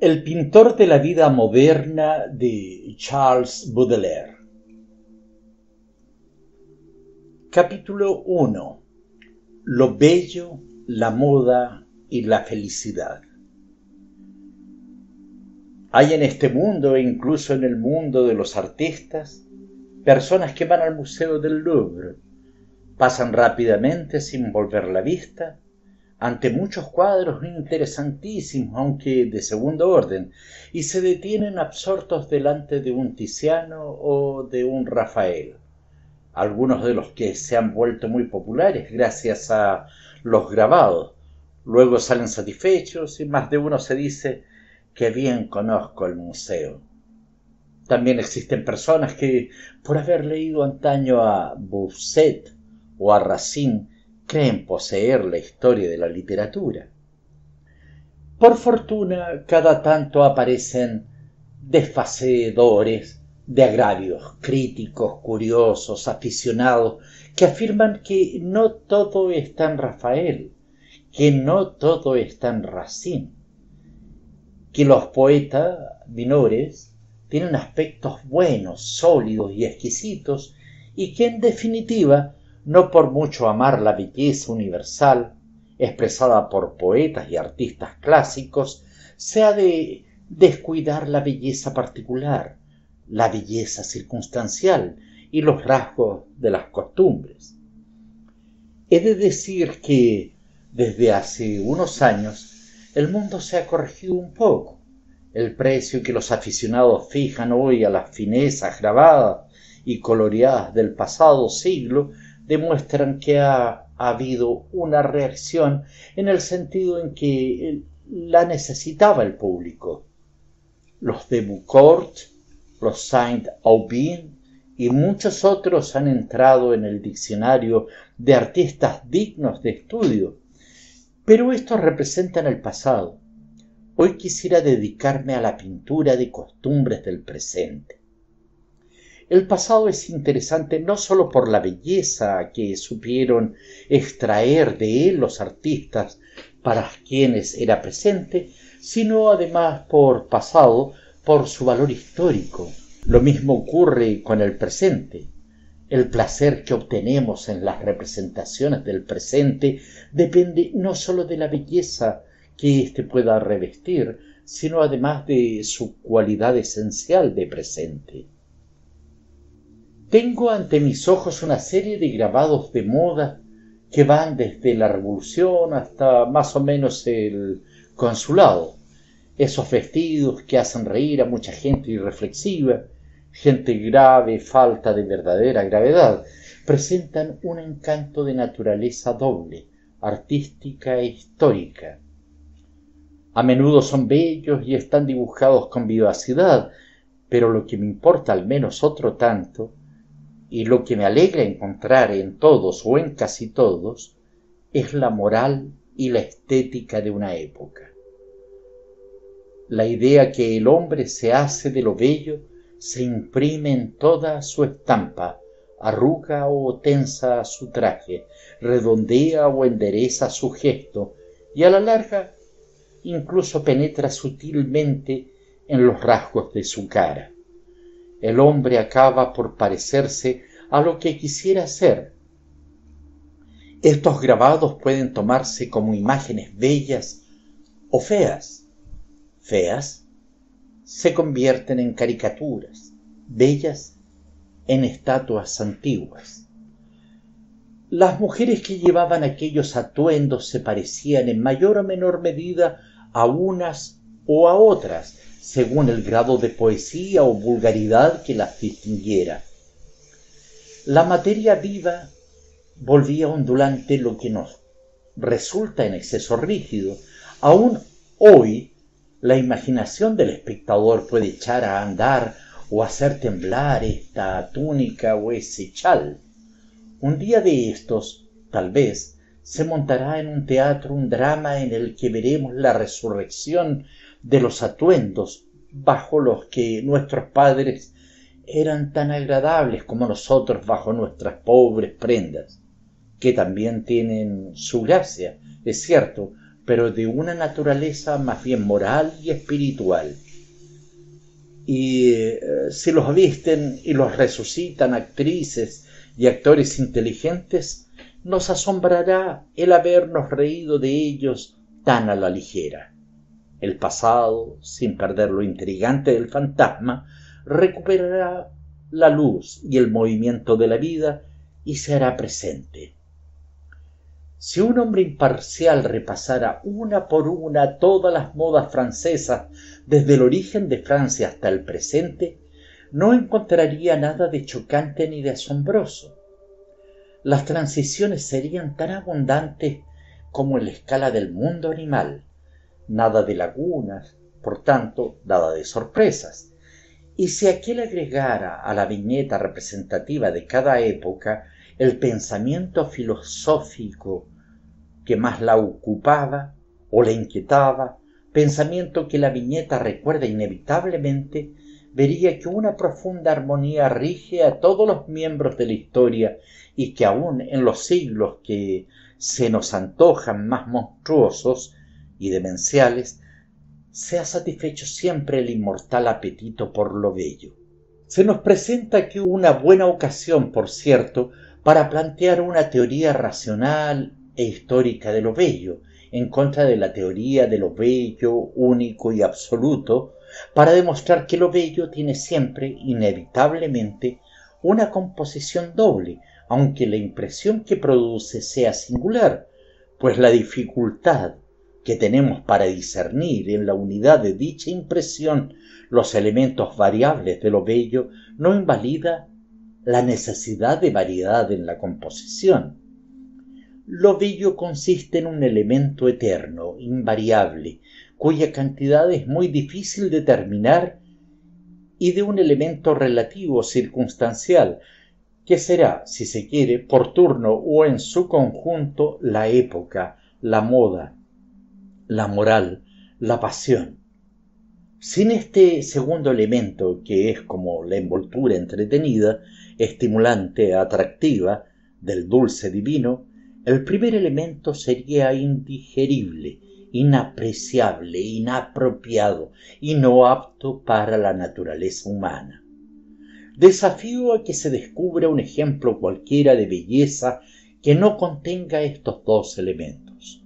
El pintor de la vida moderna de Charles Baudelaire. Capítulo 1. Lo bello, la moda y la felicidad. Hay en este mundo, e incluso en el mundo de los artistas, personas que van al Museo del Louvre, pasan rápidamente sin volver la vista ante muchos cuadros interesantísimos, aunque de segundo orden, y se detienen absortos delante de un Tiziano o de un Rafael, algunos de los que se han vuelto muy populares gracias a los grabados. Luego salen satisfechos y más de uno se dice: «Qué bien conozco el museo». También existen personas que, por haber leído antaño a Bossuet o a Racine, creen poseer la historia de la literatura. Por fortuna, cada tanto aparecen desfacedores de agravios, críticos, curiosos, aficionados, que afirman que no todo está en Rafael, que no todo está en Racine, que los poetas menores tienen aspectos buenos, sólidos y exquisitos, y que en definitiva, no por mucho amar la belleza universal, expresada por poetas y artistas clásicos, se ha de descuidar la belleza particular, la belleza circunstancial y los rasgos de las costumbres. He de decir que, desde hace unos años, el mundo se ha corregido un poco. El precio que los aficionados fijan hoy a las finezas grabadas y coloreadas del pasado siglo demuestran que ha habido una reacción en el sentido en que la necesitaba el público. Los de Bucourt, los Saint-Aubin y muchos otros han entrado en el diccionario de artistas dignos de estudio, pero estos representan el pasado. Hoy quisiera dedicarme a la pintura de costumbres del presente. El pasado es interesante no solo por la belleza que supieron extraer de él los artistas para quienes era presente, sino además por su valor histórico. Lo mismo ocurre con el presente. El placer que obtenemos en las representaciones del presente depende no solo de la belleza que éste pueda revestir, sino además de su cualidad esencial de presente. Tengo ante mis ojos una serie de grabados de moda que van desde la Revolución hasta más o menos el Consulado. Esos vestidos que hacen reír a mucha gente irreflexiva, gente grave, falta de verdadera gravedad, presentan un encanto de naturaleza doble, artística e histórica. A menudo son bellos y están dibujados con vivacidad, pero lo que me importa al menos otro tanto, y lo que me alegra encontrar en todos o en casi todos, es la moral y la estética de una época. La idea que el hombre se hace de lo bello se imprime en toda su estampa, arruga o tensa su traje, redondea o endereza su gesto, y a la larga incluso penetra sutilmente en los rasgos de su cara. El hombre acaba por parecerse a lo que quisiera ser. Estos grabados pueden tomarse como imágenes bellas o feas. Feas se convierten en caricaturas, bellas en estatuas antiguas. Las mujeres que llevaban aquellos atuendos se parecían en mayor o menor medida a unas o a otras, según el grado de poesía o vulgaridad que las distinguiera. La materia viva volvía ondulante lo que nos resulta en exceso rígido. Aún hoy, la imaginación del espectador puede echar a andar o hacer temblar esta túnica o ese chal. Un día de estos, tal vez, se montará en un teatro un drama en el que veremos la resurrección de los atuendos bajo los que nuestros padres eran tan agradables como nosotros bajo nuestras pobres prendas, que también tienen su gracia, es cierto, pero de una naturaleza más bien moral y espiritual. Y si los visten y los resucitan actrices y actores inteligentes, nos asombrará el habernos reído de ellos tan a la ligera. El pasado, sin perder lo intrigante del fantasma, recuperará la luz y el movimiento de la vida y se hará presente. Si un hombre imparcial repasara una por una todas las modas francesas desde el origen de Francia hasta el presente, no encontraría nada de chocante ni de asombroso. Las transiciones serían tan abundantes como en la escala del mundo animal, nada de lagunas, por tanto, nada de sorpresas. Y si aquel agregara a la viñeta representativa de cada época el pensamiento filosófico que más la ocupaba o la inquietaba, pensamiento que la viñeta recuerda inevitablemente, vería que una profunda armonía rige a todos los miembros de la historia y que aun en los siglos que se nos antojan más monstruosos y demenciales, se ha satisfecho siempre el inmortal apetito por lo bello. Se nos presenta aquí una buena ocasión, por cierto, para plantear una teoría racional e histórica de lo bello, en contra de la teoría de lo bello, único y absoluto, para demostrar que lo bello tiene siempre, inevitablemente, una composición doble, aunque la impresión que produce sea singular, pues la dificultad que tenemos para discernir en la unidad de dicha impresión los elementos variables de lo bello no invalida la necesidad de variedad en la composición. Lo bello consiste en un elemento eterno, invariable, cuya cantidad es muy difícil de determinar, y de un elemento relativo, circunstancial, que será, si se quiere, por turno o en su conjunto, la época, la moda, la moral, la pasión. Sin este segundo elemento, que es como la envoltura entretenida, estimulante, atractiva, del dulce divino, el primer elemento sería indigerible, inapreciable, inapropiado y no apto para la naturaleza humana. Desafío a que se descubra un ejemplo cualquiera de belleza que no contenga estos dos elementos.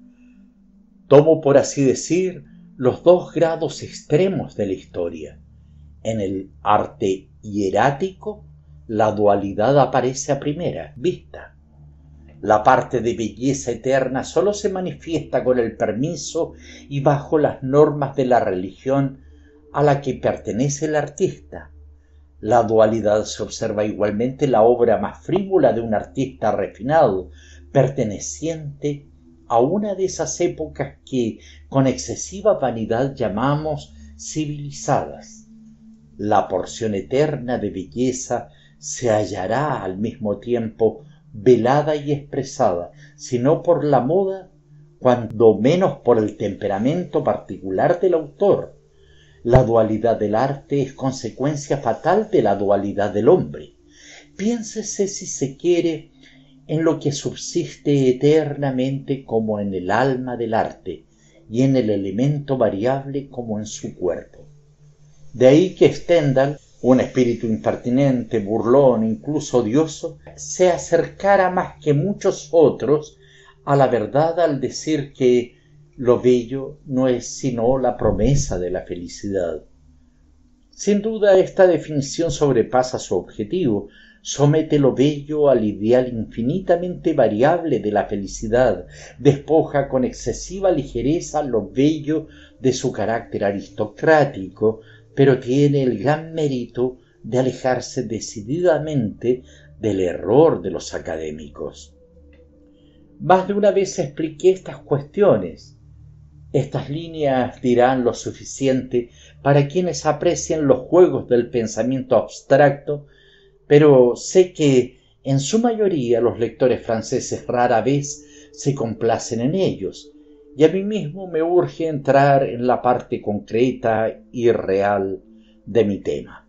Tomo, por así decir, los dos grados extremos de la historia. En el arte hierático, la dualidad aparece a primera vista. La parte de belleza eterna solo se manifiesta con el permiso y bajo las normas de la religión a la que pertenece el artista. La dualidad se observa igualmente en la obra más frívola de un artista refinado, perteneciente a una de esas épocas que con excesiva vanidad llamamos civilizadas. La porción eterna de belleza se hallará al mismo tiempo velada y expresada, sino por la moda, cuando menos por el temperamento particular del autor. La dualidad del arte es consecuencia fatal de la dualidad del hombre. Piénsese, si se quiere, en lo que subsiste eternamente como en el alma del arte y en el elemento variable como en su cuerpo. De ahí que Stendhal, un espíritu impertinente, burlón, incluso odioso, se acercara más que muchos otros a la verdad al decir que lo bello no es sino la promesa de la felicidad. Sin duda, esta definición sobrepasa su objetivo, somete lo bello al ideal infinitamente variable de la felicidad, despoja con excesiva ligereza lo bello de su carácter aristocrático, pero tiene el gran mérito de alejarse decididamente del error de los académicos. Más de una vez expliqué estas cuestiones. Estas líneas dirán lo suficiente para quienes aprecian los juegos del pensamiento abstracto, pero sé que en su mayoría los lectores franceses rara vez se complacen en ellos, y a mí mismo me urge entrar en la parte concreta y real de mi tema.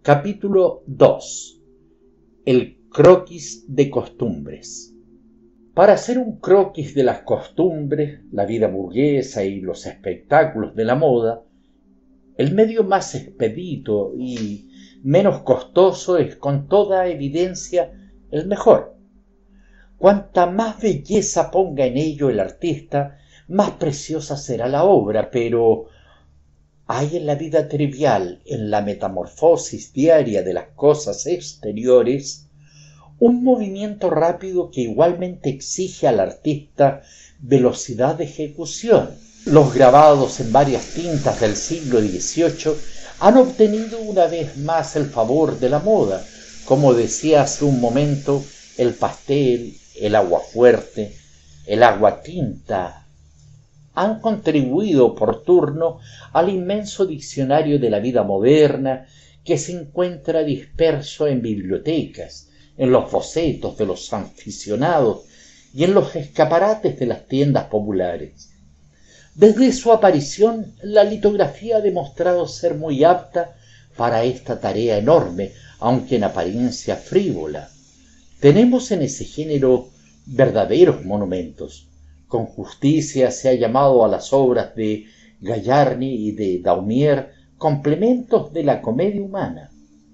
Capítulo 2. El croquis de costumbres. Para hacer un croquis de las costumbres, la vida burguesa y los espectáculos de la moda, el medio más expedito y menos costoso es con toda evidencia el mejor. Cuanta más belleza ponga en ello el artista, más preciosa será la obra, pero hay en la vida trivial, en la metamorfosis diaria de las cosas exteriores, un movimiento rápido que igualmente exige al artista velocidad de ejecución. Los grabados en varias tintas del siglo XVIII han obtenido una vez más el favor de la moda, como decía hace un momento, el pastel, el aguafuerte, el aguatinta, han contribuido por turno al inmenso diccionario de la vida moderna que se encuentra disperso en bibliotecas, en los bocetos de los aficionados y en los escaparates de las tiendas populares. Desde su aparición, la litografía ha demostrado ser muy apta para esta tarea enorme, aunque en apariencia frívola. Tenemos en ese género verdaderos monumentos. Con justicia se ha llamado a las obras de Gagliardi y de Daumier complementos de la comedia humana.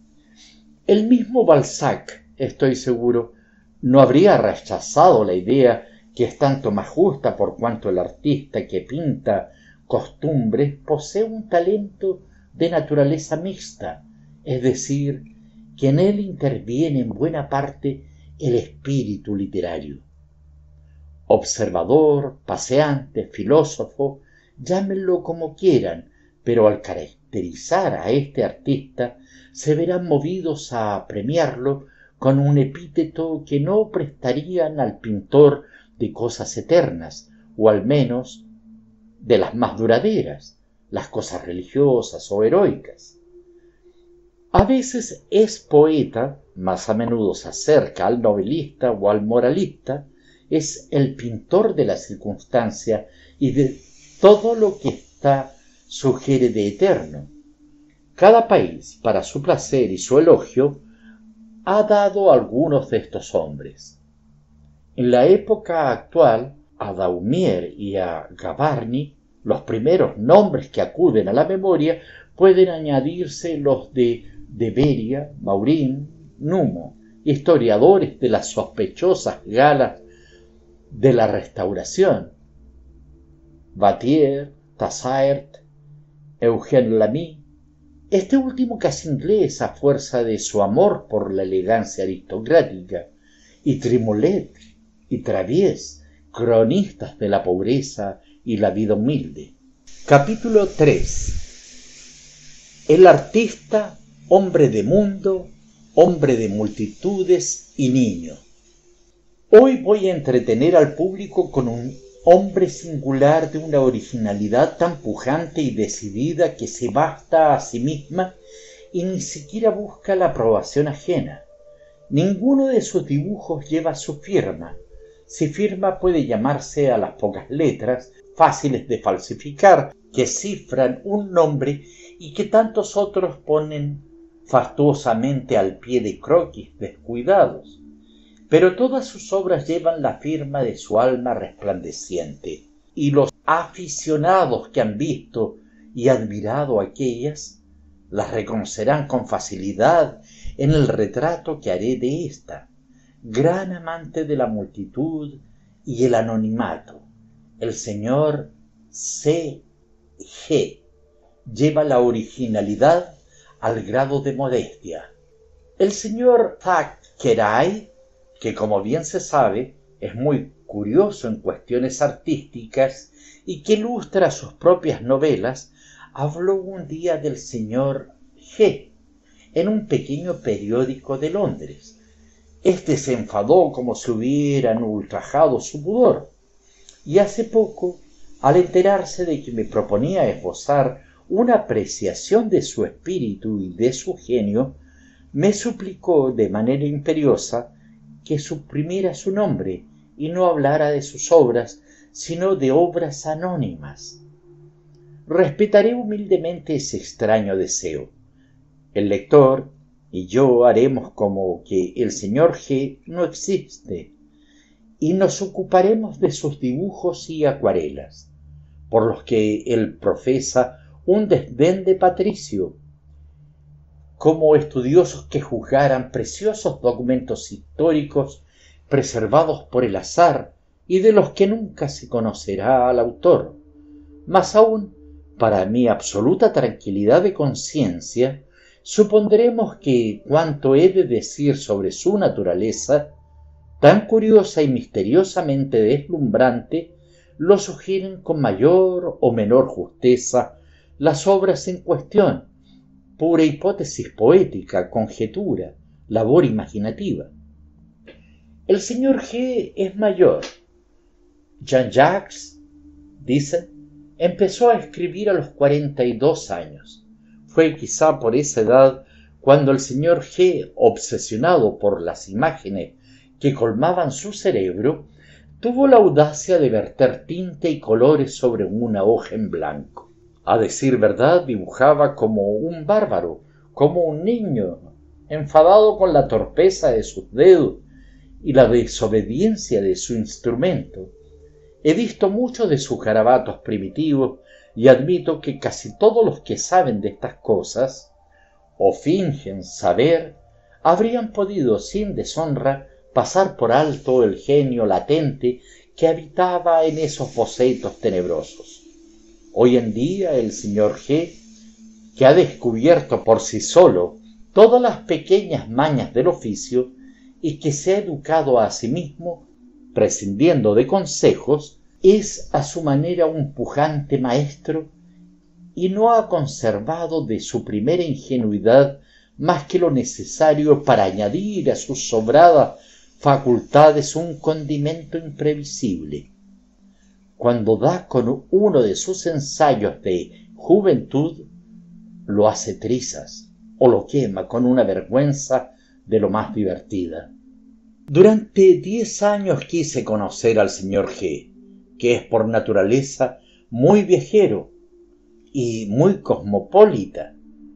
El mismo Balzac, estoy seguro, no habría rechazado la idea que es tanto más justa por cuanto el artista que pinta costumbres posee un talento de naturaleza mixta, es decir, que en él interviene en buena parte el espíritu literario. Observador, paseante, filósofo, llámenlo como quieran, pero al caracterizar a este artista se verán movidos a premiarlo con un epíteto que no prestarían al pintor de cosas eternas, o al menos de las más duraderas, las cosas religiosas o heroicas. A veces es poeta, más a menudo se acerca al novelista o al moralista, es el pintor de la circunstancia y de todo lo que ésta sugiere de eterno. Cada país, para su placer y su elogio, ha dado algunos de estos hombres. En la época actual, a Daumier y a Gavarni, los primeros nombres que acuden a la memoria, pueden añadirse los de Beria, Maurin, Numo, historiadores de las sospechosas galas de la Restauración, Battier, Tassaert, Eugène Lamy, este último casi inglés a fuerza de su amor por la elegancia aristocrática, y Trimolet y Traviés, cronistas de la pobreza y la vida humilde. Capítulo 3. El artista, hombre de mundo, hombre de multitudes y niño. Hoy voy a entretener al público con un hombre singular de una originalidad tan pujante y decidida que se basta a sí misma y ni siquiera busca la aprobación ajena. Ninguno de sus dibujos lleva su firma. Si firma puede llamarse a las pocas letras, fáciles de falsificar, que cifran un nombre y que tantos otros ponen fastuosamente al pie de croquis descuidados. Pero todas sus obras llevan la firma de su alma resplandeciente, y los aficionados que han visto y admirado aquellas las reconocerán con facilidad en el retrato que haré de ésta, gran amante de la multitud y el anonimato. El señor C. G. lleva la originalidad al grado de modestia. El señor Thackeray, que como bien se sabe es muy curioso en cuestiones artísticas y que ilustra sus propias novelas, habló un día del señor G. en un pequeño periódico de Londres. Este se enfadó como si hubieran ultrajado su pudor, y hace poco, al enterarse de que me proponía esbozar una apreciación de su espíritu y de su genio, me suplicó de manera imperiosa que suprimiera su nombre y no hablara de sus obras, sino de obras anónimas. Respetaré humildemente ese extraño deseo. El lector y yo haremos como que el señor G no existe, y nos ocuparemos de sus dibujos y acuarelas, por los que él profesa un desdén de Patricio, como estudiosos que juzgaran preciosos documentos históricos preservados por el azar y de los que nunca se conocerá al autor. Más aún, para mi absoluta tranquilidad de conciencia, supondremos que cuanto he de decir sobre su naturaleza, tan curiosa y misteriosamente deslumbrante, lo sugieren con mayor o menor justeza las obras en cuestión, pura hipótesis poética, conjetura, labor imaginativa. El señor G. es mayor. Jean-Jacques, dicen, empezó a escribir a los 42 años. Fue quizá por esa edad cuando el señor G., obsesionado por las imágenes que colmaban su cerebro, tuvo la audacia de verter tinta y colores sobre una hoja en blanco. A decir verdad, dibujaba como un bárbaro, como un niño, enfadado con la torpeza de sus dedos y la desobediencia de su instrumento. He visto muchos de sus garabatos primitivos y admito que casi todos los que saben de estas cosas, o fingen saber, habrían podido sin deshonra pasar por alto el genio latente que habitaba en esos bocetos tenebrosos. Hoy en día el señor G., que ha descubierto por sí solo todas las pequeñas mañas del oficio y que se ha educado a sí mismo, prescindiendo de consejos, es a su manera un pujante maestro y no ha conservado de su primera ingenuidad más que lo necesario para añadir a sus sobradas facultades un condimento imprevisible. Cuando da con uno de sus ensayos de juventud, lo hace trizas o lo quema con una vergüenza de lo más divertida. Durante 10 años quise conocer al señor G., que es por naturaleza muy viajero y muy cosmopolita.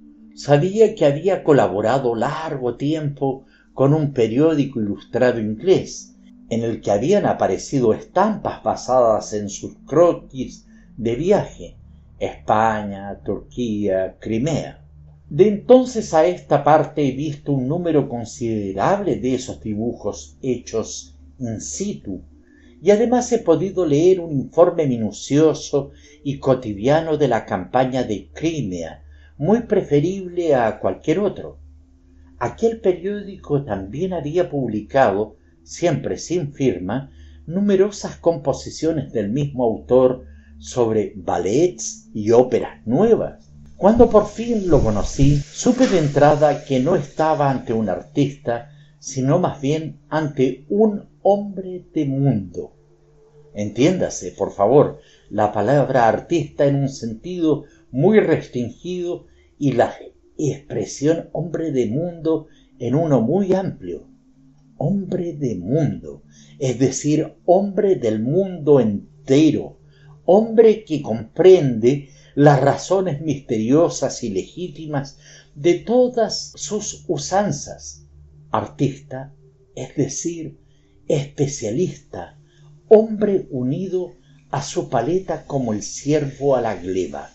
Sabía que había colaborado largo tiempo con un periódico ilustrado inglés, en el que habían aparecido estampas basadas en sus croquis de viaje, España, Turquía, Crimea. De entonces a esta parte he visto un número considerable de esos dibujos hechos in situ, y además he podido leer un informe minucioso y cotidiano de la campaña de Crimea, muy preferible a cualquier otro. Aquel periódico también había publicado, siempre sin firma, numerosas composiciones del mismo autor sobre ballets y óperas nuevas. Cuando por fin lo conocí, supe de entrada que no estaba ante un artista, sino más bien ante un hombre de mundo. Entiéndase, por favor, la palabra artista en un sentido muy restringido y la expresión hombre de mundo en uno muy amplio. Hombre de mundo, es decir, hombre del mundo entero, hombre que comprende las razones misteriosas y legítimas de todas sus usanzas. Artista, es decir, especialista, hombre unido a su paleta como el ciervo a la gleba.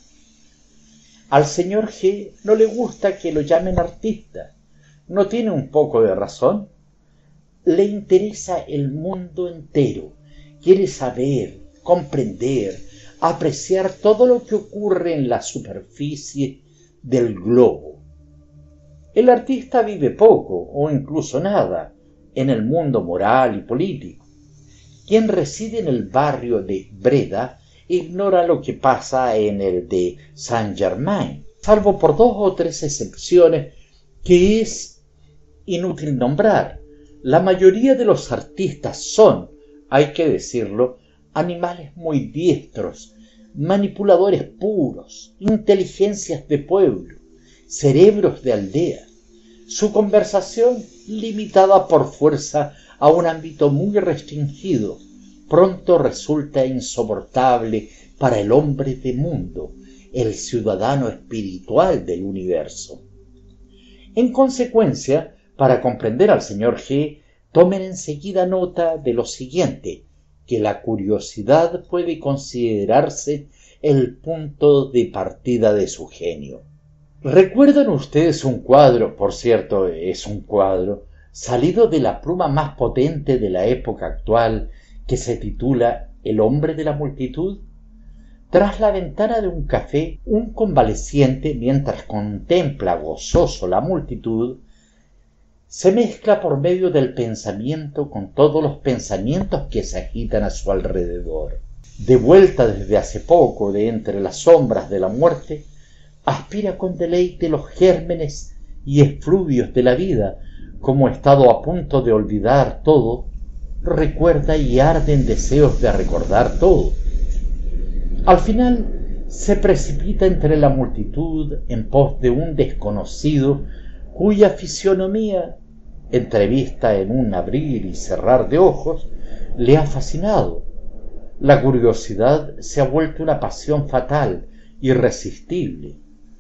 Al señor G. no le gusta que lo llamen artista. ¿No tiene un poco de razón? Le interesa el mundo entero. Quiere saber, comprender, apreciar todo lo que ocurre en la superficie del globo. El artista vive poco o incluso nada en el mundo moral y político. Quien reside en el barrio de Breda ignora lo que pasa en el de Saint-Germain, salvo por 2 o 3 excepciones que es inútil nombrar. La mayoría de los artistas son, hay que decirlo, animales muy diestros, manipuladores puros, inteligencias de pueblo, cerebros de aldea. Su conversación, limitada por fuerza a un ámbito muy restringido, pronto resulta insoportable para el hombre de mundo, el ciudadano espiritual del universo. En consecuencia, para comprender al señor G., Tomen enseguida nota de lo siguiente, que la curiosidad puede considerarse el punto de partida de su genio. ¿Recuerdan ustedes un cuadro, por cierto, es un cuadro, salido de la pluma más potente de la época actual, que se titula El hombre de la multitud? Tras la ventana de un café, un convaleciente, mientras contempla gozoso la multitud, se mezcla por medio del pensamiento con todos los pensamientos que se agitan a su alrededor. De vuelta desde hace poco de entre las sombras de la muerte, aspira con deleite los gérmenes y efluvios de la vida, como estado a punto de olvidar todo, recuerda y arde en deseos de recordar todo. Al final se precipita entre la multitud en pos de un desconocido cuya fisonomía, entrevista en un abrir y cerrar de ojos, le ha fascinado. La curiosidad se ha vuelto una pasión fatal, irresistible.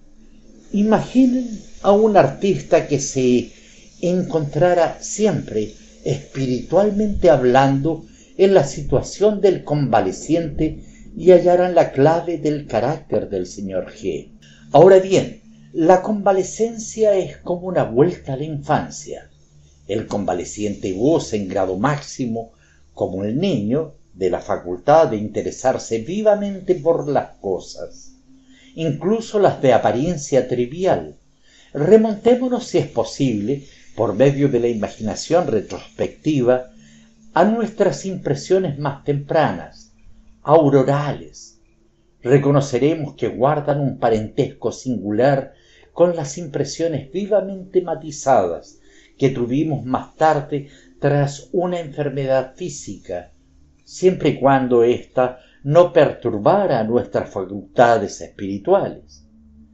Imaginen a un artista que se encontrara siempre, espiritualmente hablando, en la situación del convaleciente y hallaran la clave del carácter del señor G. Ahora bien, la convalecencia es como una vuelta a la infancia. El convaleciente goza en grado máximo, como el niño, de la facultad de interesarse vivamente por las cosas, incluso las de apariencia trivial. Remontémonos, si es posible, por medio de la imaginación retrospectiva, a nuestras impresiones más tempranas, aurorales. Reconoceremos que guardan un parentesco singular con las impresiones vivamente matizadas que tuvimos más tarde tras una enfermedad física, siempre y cuando ésta no perturbara nuestras facultades espirituales.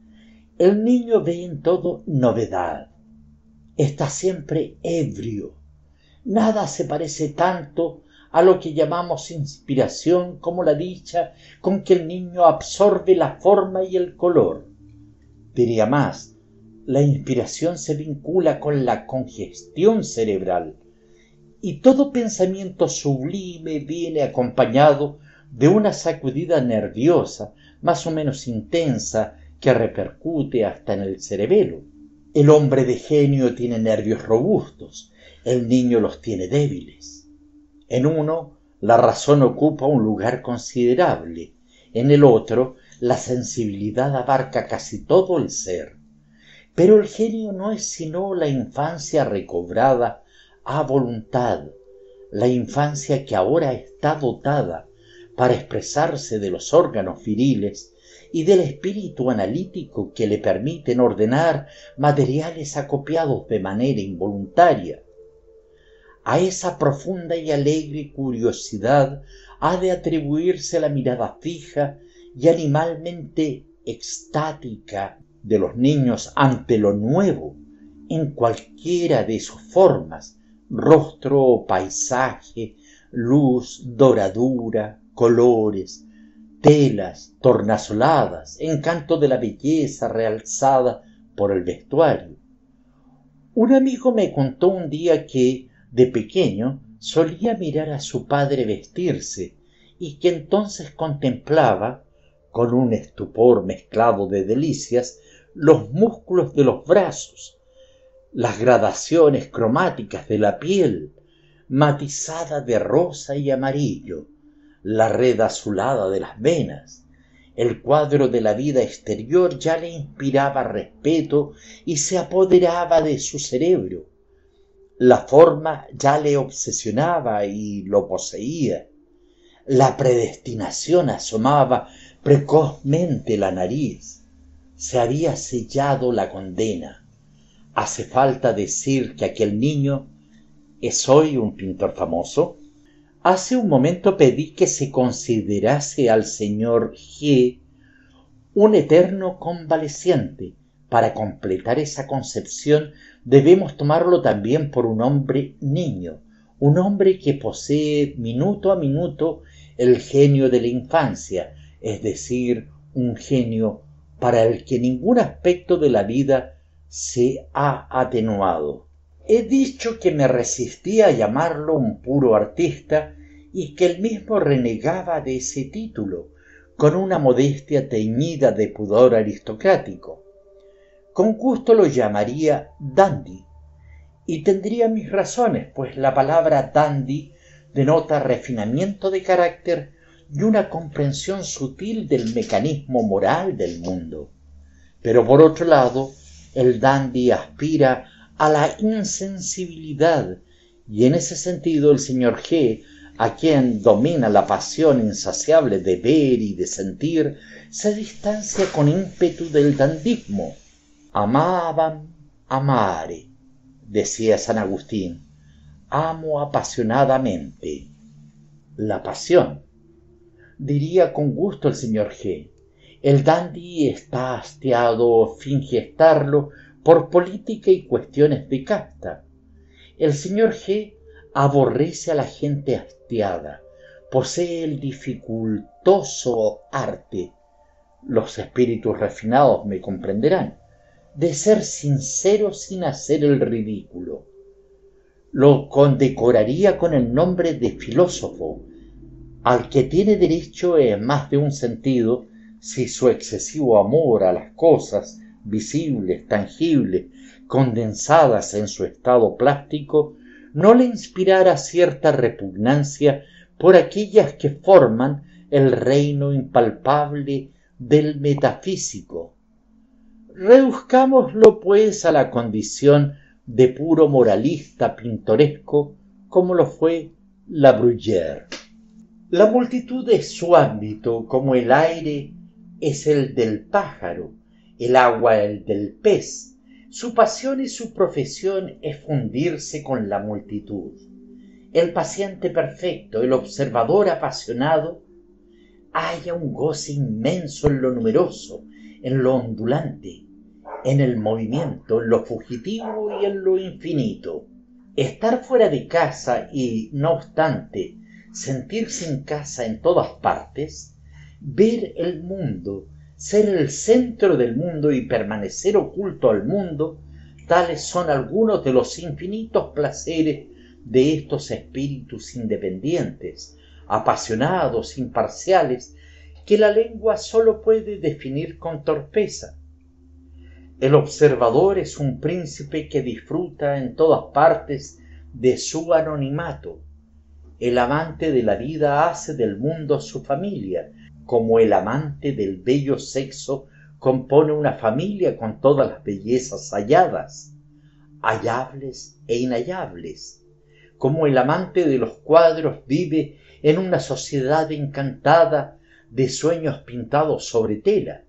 El niño ve en todo novedad, está siempre ebrio. Nada se parece tanto a lo que llamamos inspiración como la dicha con que el niño absorbe la forma y el color. Diría más, la inspiración se vincula con la congestión cerebral, y todo pensamiento sublime viene acompañado de una sacudida nerviosa, más o menos intensa, que repercute hasta en el cerebelo. El hombre de genio tiene nervios robustos, el niño los tiene débiles. En uno, la razón ocupa un lugar considerable, en el otro, la sensibilidad abarca casi todo el ser. Pero el genio no es sino la infancia recobrada a voluntad, la infancia que ahora está dotada para expresarse de los órganos viriles y del espíritu analítico que le permiten ordenar materiales acopiados de manera involuntaria. A esa profunda y alegre curiosidad ha de atribuirse la mirada fija y animalmente extática de los niños ante lo nuevo, en cualquiera de sus formas, rostro o paisaje, luz, doradura, colores, telas, tornasoladas, encanto de la belleza realzada por el vestuario. Un amigo me contó un día que, de pequeño, solía mirar a su padre vestirse y que entonces contemplaba, con un estupor mezclado de delicias, los músculos de los brazos, las gradaciones cromáticas de la piel, matizada de rosa y amarillo, la red azulada de las venas. El cuadro de la vida exterior ya le inspiraba respeto y se apoderaba de su cerebro. La forma ya le obsesionaba y lo poseía. La predestinación asomaba precozmente la nariz. Se había sellado la condena. ¿Hace falta decir que aquel niño es hoy un pintor famoso? Hace un momento pedí que se considerase al señor G un eterno convaleciente. Para completar esa concepción debemos tomarlo también por un hombre niño, un hombre que posee minuto a minuto el genio de la infancia, es decir, un genio para el que ningún aspecto de la vida se ha atenuado. He dicho que me resistía a llamarlo un puro artista y que él mismo renegaba de ese título, con una modestia teñida de pudor aristocrático. Con gusto lo llamaría dandy, y tendría mis razones, pues la palabra dandy denota refinamiento de carácter y una comprensión sutil del mecanismo moral del mundo. Pero por otro lado, el dandy aspira a la insensibilidad, y en ese sentido el señor G., a quien domina la pasión insaciable de ver y de sentir, se distancia con ímpetu del dandismo. Amaban amare, decía San Agustín, amo apasionadamente. La pasión, diría con gusto el señor G. El dandy está hastiado o finge estarlo por política y cuestiones de casta. El señor G. aborrece a la gente hastiada, posee el dificultoso arte, los espíritus refinados me comprenderán, de ser sincero sin hacer el ridículo. Lo condecoraría con el nombre de filósofo, al que tiene derecho en más de un sentido si su excesivo amor a las cosas visibles, tangibles, condensadas en su estado plástico, no le inspirara cierta repugnancia por aquellas que forman el reino impalpable del metafísico. Reduzcámoslo, pues, a la condición de puro moralista pintoresco, como lo fue La Bruyère. La multitud es su ámbito, como el aire es el del pájaro, el agua el del pez. Su pasión y su profesión es fundirse con la multitud. El paciente perfecto, el observador apasionado, halla un goce inmenso en lo numeroso, en lo ondulante, en el movimiento, en lo fugitivo y en lo infinito. Estar fuera de casa y, no obstante, sentirse en casa en todas partes, ver el mundo, ser el centro del mundo y permanecer oculto al mundo, tales son algunos de los infinitos placeres de estos espíritus independientes, apasionados, imparciales, que la lengua sólo puede definir con torpeza. El observador es un príncipe que disfruta en todas partes de su anonimato. El amante de la vida hace del mundo su familia, como el amante del bello sexo compone una familia con todas las bellezas halladas, hallables e inhallables, como el amante de los cuadros vive en una sociedad encantada de sueños pintados sobre tela.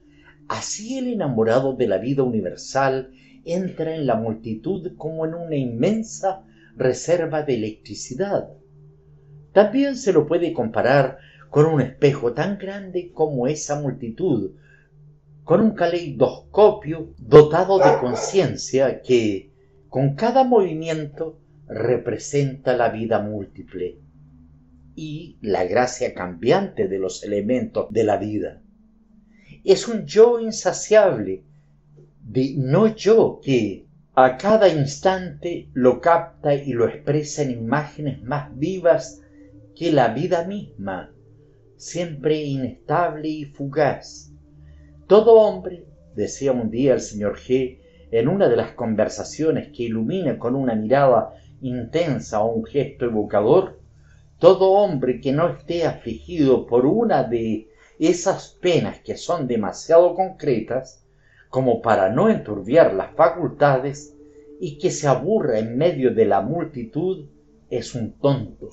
Así el enamorado de la vida universal entra en la multitud como en una inmensa reserva de electricidad. También se lo puede comparar con un espejo tan grande como esa multitud, con un caleidoscopio dotado de conciencia que, con cada movimiento, representa la vida múltiple y la gracia cambiante de los elementos de la vida. Es un yo insaciable, de no yo, que a cada instante lo capta y lo expresa en imágenes más vivas que la vida misma, siempre inestable y fugaz. Todo hombre, decía un día el señor G. en una de las conversaciones que ilumina con una mirada intensa o un gesto evocador, todo hombre que no esté afligido por una de esas penas que son demasiado concretas como para no enturbiar las facultades y que se aburra en medio de la multitud, es un tonto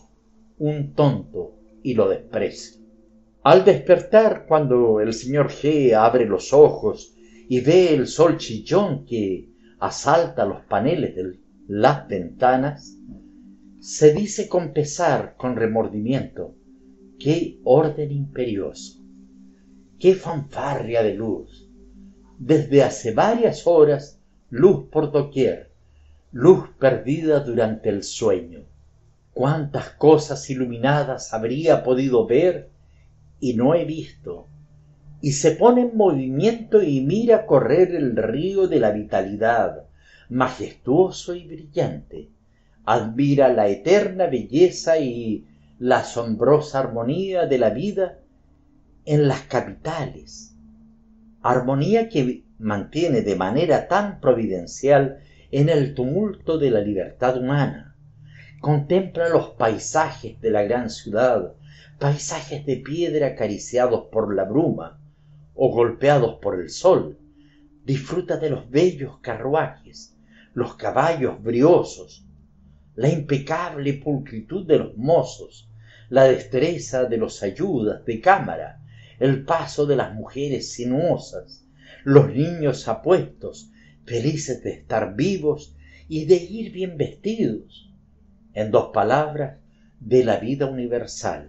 y lo desprecio. Al despertar, cuando el señor G. abre los ojos y ve el sol chillón que asalta los paneles de las ventanas, se dice con pesar, con remordimiento: ¡qué orden imperioso! ¡Qué fanfarria de luz! Desde hace varias horas, luz por doquier, luz perdida durante el sueño. Cuántas cosas iluminadas habría podido ver y no he visto, y se pone en movimiento y mira correr el río de la vitalidad, majestuoso y brillante. Admira la eterna belleza y la asombrosa armonía de la vida en las capitales, armonía que mantiene de manera tan providencial en el tumulto de la libertad humana. Contempla los paisajes de la gran ciudad, paisajes de piedra acariciados por la bruma o golpeados por el sol. Disfruta de los bellos carruajes, los caballos briosos, la impecable pulcritud de los mozos, la destreza de los ayudas de cámara, el paso de las mujeres sinuosas, los niños apuestos, felices de estar vivos y de ir bien vestidos. En dos palabras, de la vida universal.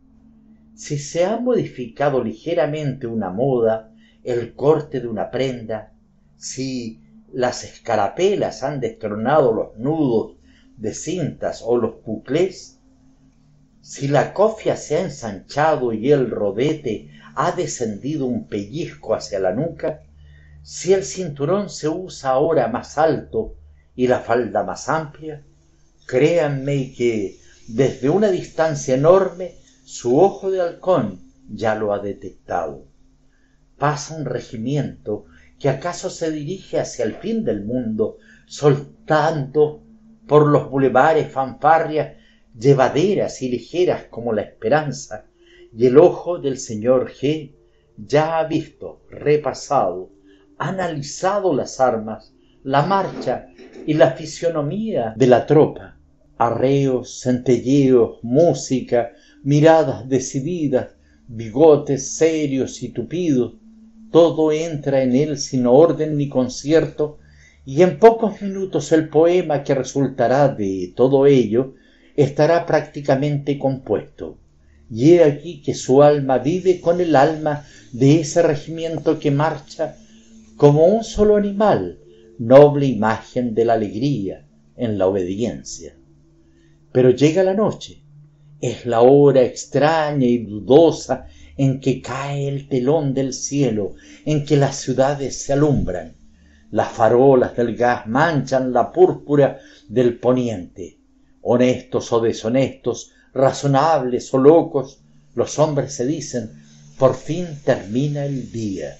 Si se ha modificado ligeramente una moda, el corte de una prenda, si las escarapelas han destronado los nudos de cintas o los buclés, si la cofia se ha ensanchado y el rodete ha descendido un pellizco hacia la nuca, si el cinturón se usa ahora más alto y la falda más amplia, créanme que desde una distancia enorme su ojo de halcón ya lo ha detectado. Pasa un regimiento que acaso se dirige hacia el fin del mundo, soltando por los bulevares fanfarrias llevaderas y ligeras como la esperanza, y el ojo del señor G ya ha visto, repasado, analizado las armas, la marcha y la fisonomía de la tropa. Arreos, centelleos, música, miradas decididas, bigotes serios y tupidos, todo entra en él sin orden ni concierto, y en pocos minutos el poema que resultará de todo ello estará prácticamente compuesto. Y he aquí que su alma vive con el alma de ese regimiento que marcha como un solo animal, noble imagen de la alegría en la obediencia. Pero llega la noche, es la hora extraña y dudosa en que cae el telón del cielo, en que las ciudades se alumbran. Las farolas del gas manchan la púrpura del poniente. Honestos o deshonestos, razonables o locos, los hombres se dicen, por fin termina el día.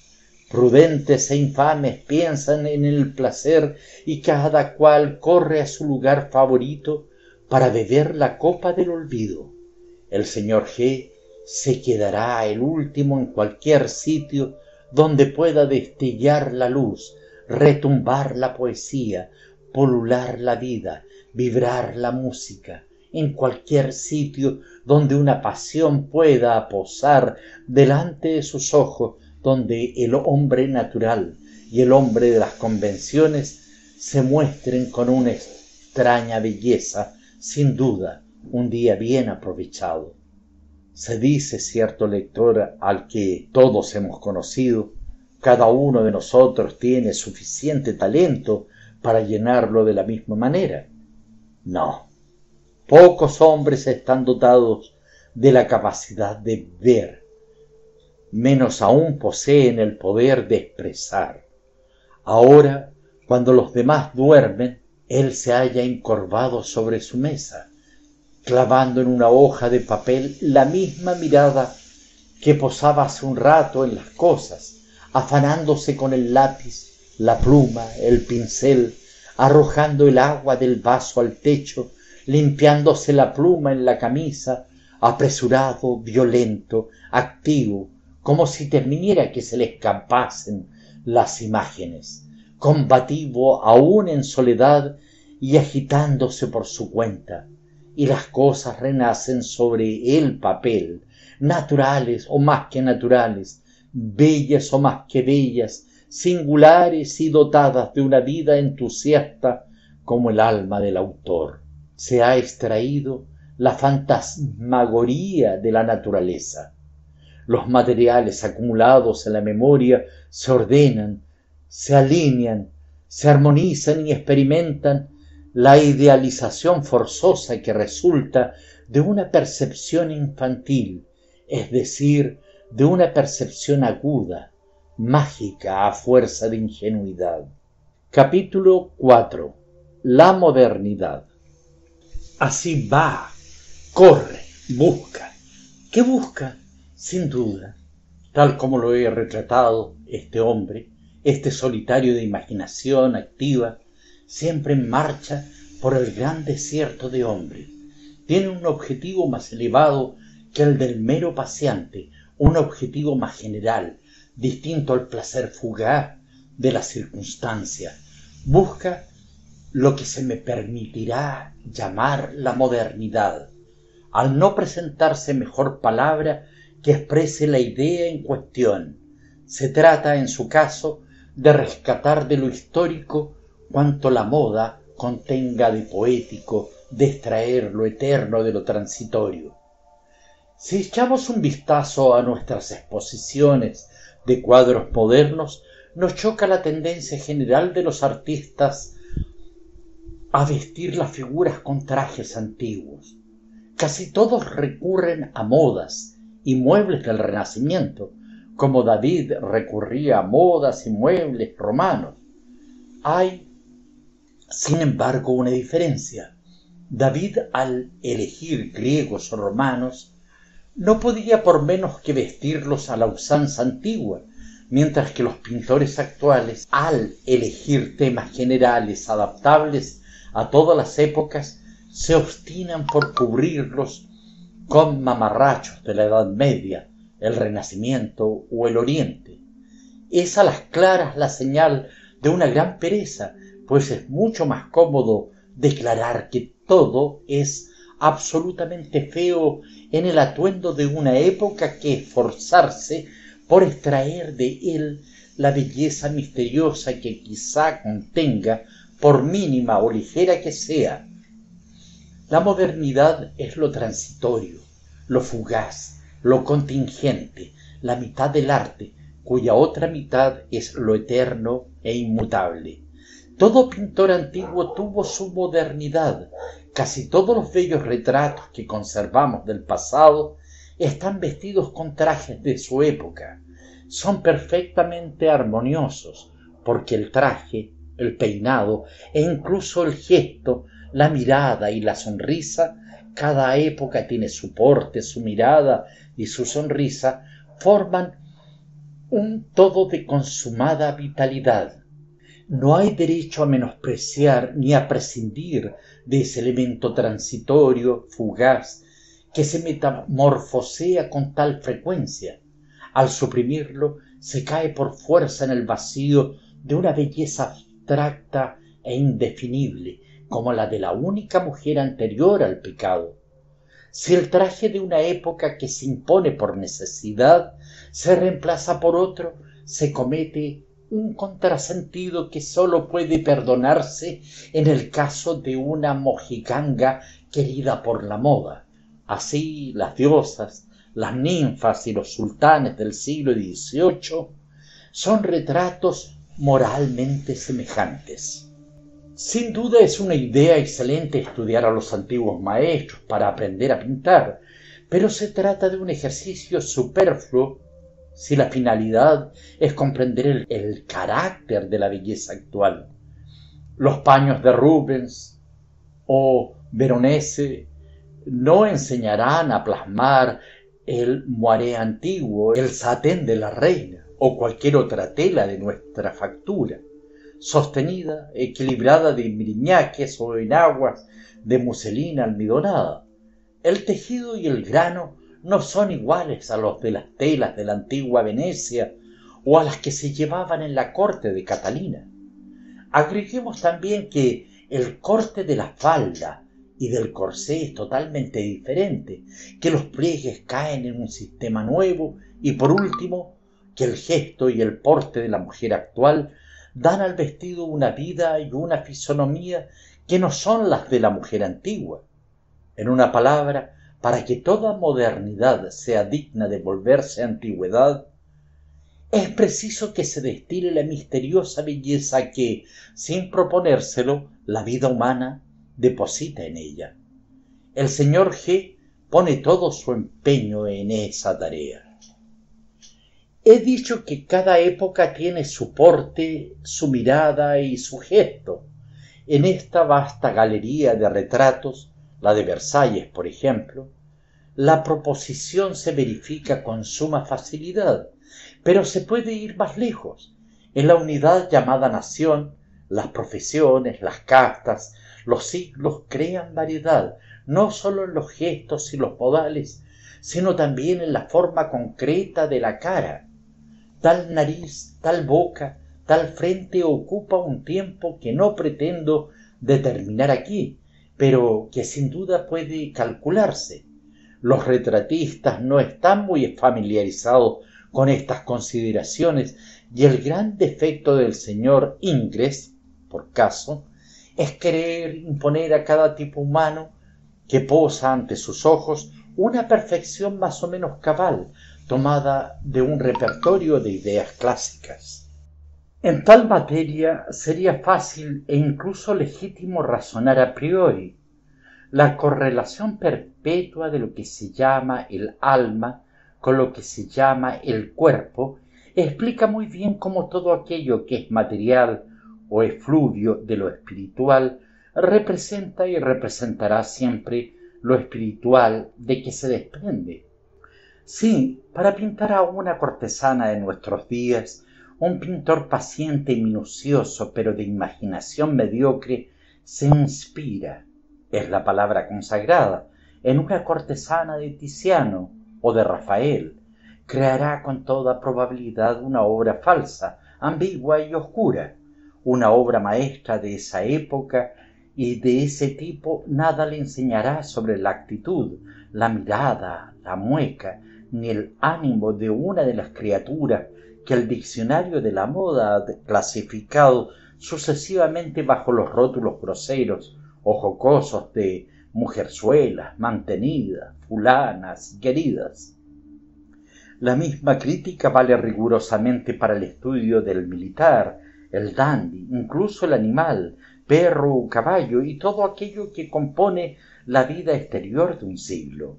Prudentes e infames piensan en el placer y cada cual corre a su lugar favorito para beber la copa del olvido. El señor G se quedará el último en cualquier sitio donde pueda destellar la luz, retumbar la poesía, pulular la vida, vibrar la música, en cualquier sitio donde una pasión pueda posar delante de sus ojos, donde el hombre natural y el hombre de las convenciones se muestren con una extraña belleza, sin duda, un día bien aprovechado. Se dice, cierto lector al que todos hemos conocido, cada uno de nosotros tiene suficiente talento para llenarlo de la misma manera. No, pocos hombres están dotados de la capacidad de ver, menos aún poseen el poder de expresar. Ahora, cuando los demás duermen, él se halla encorvado sobre su mesa, clavando en una hoja de papel la misma mirada que posaba hace un rato en las cosas, afanándose con el lápiz, la pluma, el pincel, arrojando el agua del vaso al techo, limpiándose la pluma en la camisa, apresurado, violento, activo, como si temiera que se le escapasen las imágenes, combativo aún en soledad y agitándose por su cuenta, y las cosas renacen sobre el papel, naturales o más que naturales, bellas o más que bellas, singulares y dotadas de una vida entusiasta como el alma del autor. Se ha extraído la fantasmagoría de la naturaleza. Los materiales acumulados en la memoria se ordenan, se alinean, se armonizan y experimentan la idealización forzosa que resulta de una percepción infantil, es decir, de una percepción aguda, mágica a fuerza de ingenuidad. Capítulo 4. La modernidad. Así va, corre, busca. ¿Qué busca? Sin duda, tal como lo he retratado, este hombre, este solitario de imaginación activa, siempre en marcha por el gran desierto de hombre. Tiene un objetivo más elevado que el del mero paseante, un objetivo más general, distinto al placer fugaz de la circunstancia. Busca lo que se me permitirá llamar la modernidad, al no presentarse mejor palabra que exprese la idea en cuestión. Se trata, en su caso, de rescatar de lo histórico cuanto la moda contenga de poético, de extraer lo eterno de lo transitorio. Si echamos un vistazo a nuestras exposiciones de cuadros modernos, nos choca la tendencia general de los artistas a vestir las figuras con trajes antiguos. Casi todos recurren a modas y muebles del Renacimiento, como David recurría a modas y muebles romanos. Hay, sin embargo, una diferencia. David, al elegir griegos o romanos, no podía por menos que vestirlos a la usanza antigua, mientras que los pintores actuales, al elegir temas generales adaptables a todas las épocas, se obstinan por cubrirlos con mamarrachos de la Edad Media, el Renacimiento o el Oriente. Es a las claras la señal de una gran pereza, pues es mucho más cómodo declarar que todo es absolutamente feo en el atuendo de una época que esforzarse por extraer de él la belleza misteriosa que quizá contenga, por mínima o ligera que sea. La modernidad es lo transitorio, lo fugaz, lo contingente, la mitad del arte, cuya otra mitad es lo eterno e inmutable. Todo pintor antiguo tuvo su modernidad. Casi todos los bellos retratos que conservamos del pasado están vestidos con trajes de su época. Son perfectamente armoniosos, porque el traje, el peinado e incluso el gesto, la mirada y la sonrisa, cada época tiene su porte, su mirada y su sonrisa, forman un todo de consumada vitalidad. No hay derecho a menospreciar ni a prescindir de ese elemento transitorio, fugaz, que se metamorfosea con tal frecuencia. Al suprimirlo, se cae por fuerza en el vacío de una belleza abstracta e indefinible, como la de la única mujer anterior al pecado. Si el traje de una época que se impone por necesidad se reemplaza por otro, se comete un contrasentido que sólo puede perdonarse en el caso de una mojiganga querida por la moda. Así las diosas, las ninfas y los sultanes del siglo XVIII son retratos moralmente semejantes. Sin duda es una idea excelente estudiar a los antiguos maestros para aprender a pintar, pero se trata de un ejercicio superfluo si la finalidad es comprender el carácter de la belleza actual. Los paños de Rubens o Veronese no enseñarán a plasmar el moiré antiguo, el satén de la reina o cualquier otra tela de nuestra factura, sostenida, equilibrada de miriñaques o enaguas de muselina almidonada. El tejido y el grano no son iguales a los de las telas de la antigua Venecia o a las que se llevaban en la corte de Catalina. Agreguemos también que el corte de la falda y del corsé es totalmente diferente, que los pliegues caen en un sistema nuevo y, por último, que el gesto y el porte de la mujer actual dan al vestido una vida y una fisonomía que no son las de la mujer antigua. En una palabra, para que toda modernidad sea digna de volverse antigüedad, es preciso que se destile la misteriosa belleza que, sin proponérselo, la vida humana deposita en ella. El señor G. pone todo su empeño en esa tarea. He dicho que cada época tiene su porte, su mirada y su gesto. En esta vasta galería de retratos, la de Versalles, por ejemplo, la proposición se verifica con suma facilidad, pero se puede ir más lejos. En la unidad llamada nación, las profesiones, las castas, los siglos crean variedad, no sólo en los gestos y los modales, sino también en la forma concreta de la cara. Tal nariz, tal boca, tal frente ocupa un tiempo que no pretendo determinar aquí, pero que sin duda puede calcularse. Los retratistas no están muy familiarizados con estas consideraciones y el gran defecto del señor Ingres, por caso, es querer imponer a cada tipo humano que posa ante sus ojos una perfección más o menos cabal, tomada de un repertorio de ideas clásicas. En tal materia sería fácil e incluso legítimo razonar a priori. La correlación perpetua de lo que se llama el alma con lo que se llama el cuerpo explica muy bien cómo todo aquello que es material o efluvio de lo espiritual representa y representará siempre lo espiritual de que se desprende. Sí, para pintar a una cortesana de nuestros días, un pintor paciente y minucioso, pero de imaginación mediocre, se inspira, es la palabra consagrada, en una cortesana de Tiziano o de Rafael. Creará con toda probabilidad una obra falsa, ambigua y oscura, una obra maestra de esa época, y de ese tipo nada le enseñará sobre la actitud, la mirada, la mueca, ni el ánimo de una de las criaturas que el diccionario de la moda ha clasificado sucesivamente bajo los rótulos groseros o jocosos de mujerzuelas, mantenidas, fulanas, queridas. La misma crítica vale rigurosamente para el estudio del militar, el dandy, incluso el animal, perro o caballo y todo aquello que compone la vida exterior de un siglo.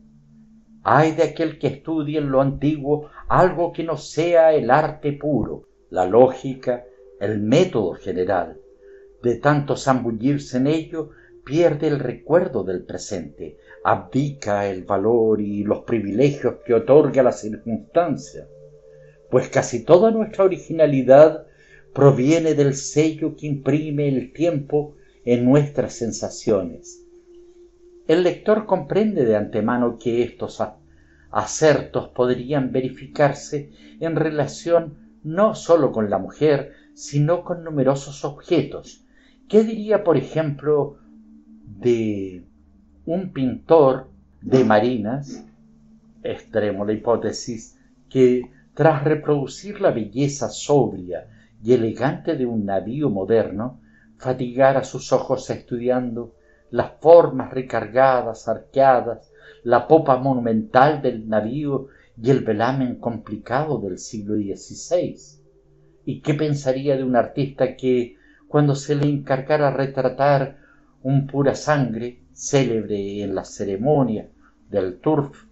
Ay de aquel que estudie en lo antiguo algo que no sea el arte puro, la lógica, el método general. De tanto zambullirse en ello, pierde el recuerdo del presente, abdica el valor y los privilegios que otorga la circunstancia, pues casi toda nuestra originalidad proviene del sello que imprime el tiempo en nuestras sensaciones. El lector comprende de antemano que estos acertos podrían verificarse en relación no sólo con la mujer, sino con numerosos objetos. ¿Qué diría, por ejemplo, de un pintor de marinas, extremo la hipótesis, que tras reproducir la belleza sobria y elegante de un navío moderno, fatigara sus ojos estudiando las formas recargadas, arqueadas, la popa monumental del navío y el velamen complicado del siglo XVI? ¿Y qué pensaría de un artista que, cuando se le encargara retratar un pura sangre, célebre en la ceremonia del turf,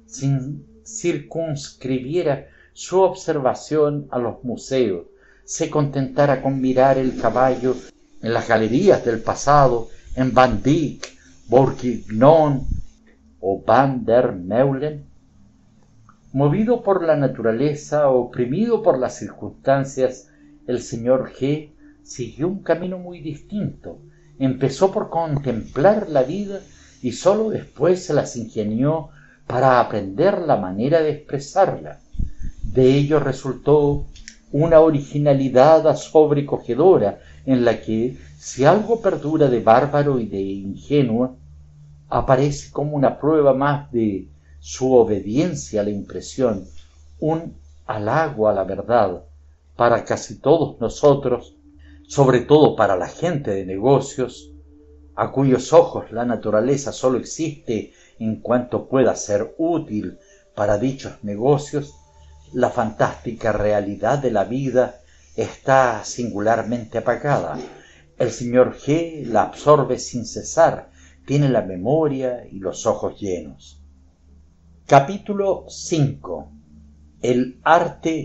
circunscribiera su observación a los museos, se contentara con mirar el caballo en las galerías del pasado, en Van Dyck, Bourguignon o Van der Meulen? Movido por la naturaleza, oprimido por las circunstancias, el señor G. siguió un camino muy distinto. Empezó por contemplar la vida y sólo después se las ingenió para aprender la manera de expresarla. De ello resultó una originalidad sobrecogedora en la que, si algo perdura de bárbaro y de ingenuo, aparece como una prueba más de su obediencia a la impresión, un halago a la verdad. Para casi todos nosotros, sobre todo para la gente de negocios, a cuyos ojos la naturaleza sólo existe en cuanto pueda ser útil para dichos negocios, la fantástica realidad de la vida está singularmente apagada. El señor G. la absorbe sin cesar, tiene la memoria y los ojos llenos. Capítulo 5. El arte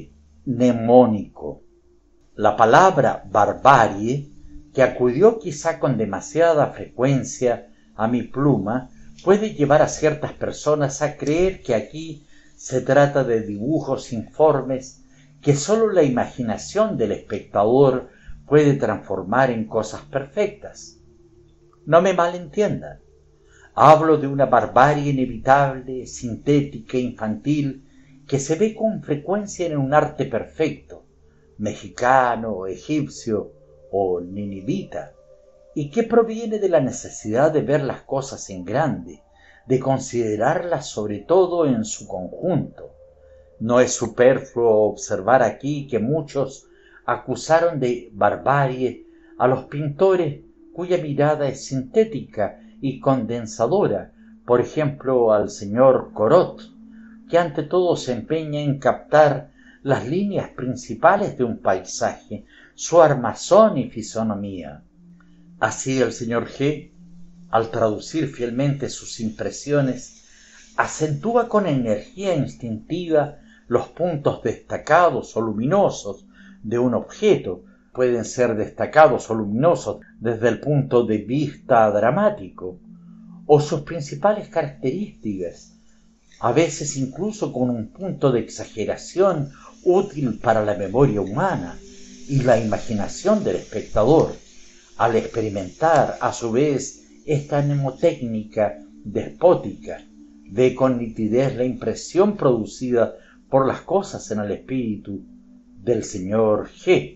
mnemónico. La palabra barbarie, que acudió quizá con demasiada frecuencia a mi pluma, puede llevar a ciertas personas a creer que aquí se trata de dibujos informes que sólo la imaginación del espectador puede transformar en cosas perfectas. No me malentiendan. Hablo de una barbarie inevitable, sintética e infantil que se ve con frecuencia en un arte perfecto, mexicano, egipcio o ninivita, y que proviene de la necesidad de ver las cosas en grande, de considerarlas sobre todo en su conjunto. No es superfluo observar aquí que muchos acusaron de barbarie a los pintores cuya mirada es sintética y condensadora, por ejemplo al señor Corot, que ante todo se empeña en captar las líneas principales de un paisaje, su armazón y fisonomía. Así el señor G, al traducir fielmente sus impresiones, acentúa con energía instintiva los puntos destacados o luminosos de un objeto. Pueden ser destacados o luminosos desde el punto de vista dramático, o sus principales características, a veces incluso con un punto de exageración útil para la memoria humana y la imaginación del espectador, al experimentar a su vez esta mnemotécnica despótica, ve con nitidez la impresión producida por las cosas en el espíritu del señor G.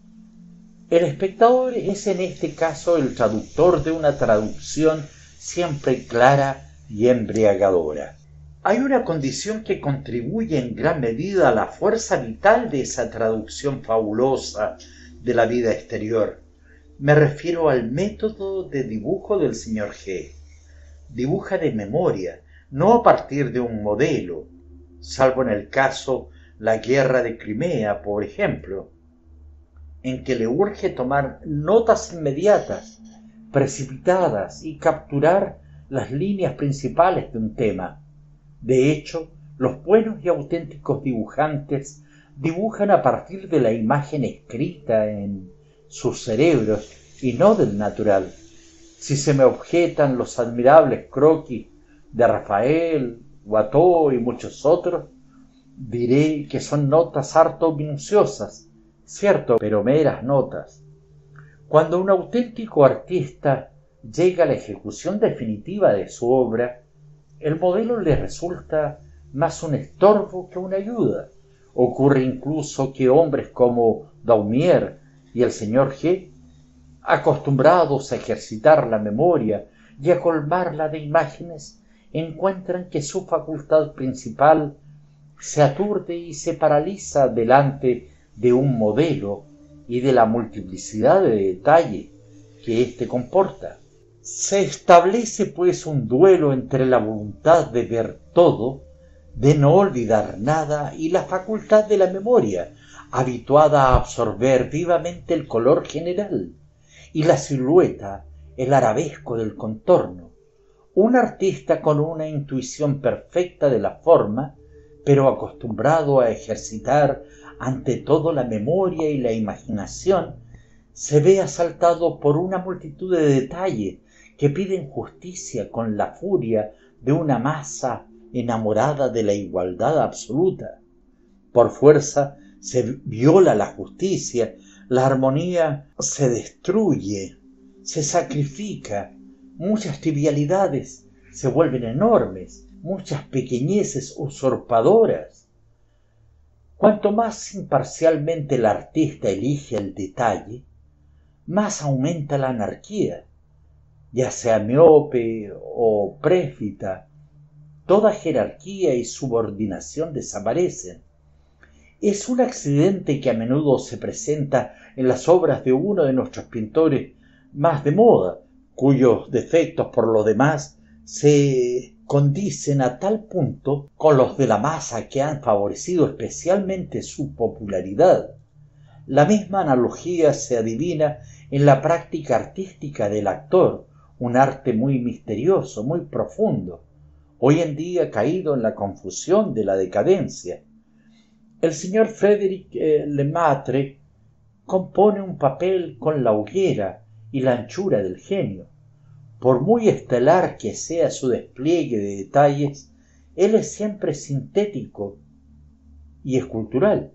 El espectador es en este caso el traductor de una traducción siempre clara y embriagadora. Hay una condición que contribuye en gran medida a la fuerza vital de esa traducción fabulosa de la vida exterior. Me refiero al método de dibujo del señor G. Dibuja de memoria, no a partir de un modelo, salvo en el caso La Guerra de Crimea, por ejemplo, en que le urge tomar notas inmediatas, precipitadas y capturar las líneas principales de un tema. De hecho, los buenos y auténticos dibujantes dibujan a partir de la imagen escrita en sus cerebros y no del natural. Si se me objetan los admirables croquis de Rafael, Watteau y muchos otros, diré que son notas harto minuciosas, cierto, pero meras notas. Cuando un auténtico artista llega a la ejecución definitiva de su obra, el modelo le resulta más un estorbo que una ayuda. Ocurre incluso que hombres como Daumier y el señor G, acostumbrados a ejercitar la memoria y a colmarla de imágenes, encuentran que su facultad principal se aturde y se paraliza delante de un modelo y de la multiplicidad de detalle que éste comporta. Se establece pues un duelo entre la voluntad de ver todo, de no olvidar nada, y la facultad de la memoria, habituada a absorber vivamente el color general y la silueta, el arabesco del contorno. Un artista con una intuición perfecta de la forma, pero acostumbrado a ejercitar ante todo la memoria y la imaginación, se ve asaltado por una multitud de detalles que piden justicia con la furia de una masa enamorada de la igualdad absoluta. Por fuerza se viola la justicia, la armonía se destruye, se sacrifica, muchas trivialidades se vuelven enormes, muchas pequeñeces usurpadoras. Cuanto más imparcialmente el artista elige el detalle, más aumenta la anarquía, ya sea miope o préfita. Toda jerarquía y subordinación desaparecen. Es un accidente que a menudo se presenta en las obras de uno de nuestros pintores más de moda, cuyos defectos por lo demás se condicen a tal punto con los de la masa que han favorecido especialmente su popularidad. La misma analogía se adivina en la práctica artística del actor, un arte muy misterioso, muy profundo, hoy en día caído en la confusión de la decadencia. El señor Frédéric Lemaitre compone un papel con la hoguera y la anchura del genio. Por muy estelar que sea su despliegue de detalles, él es siempre sintético y escultural.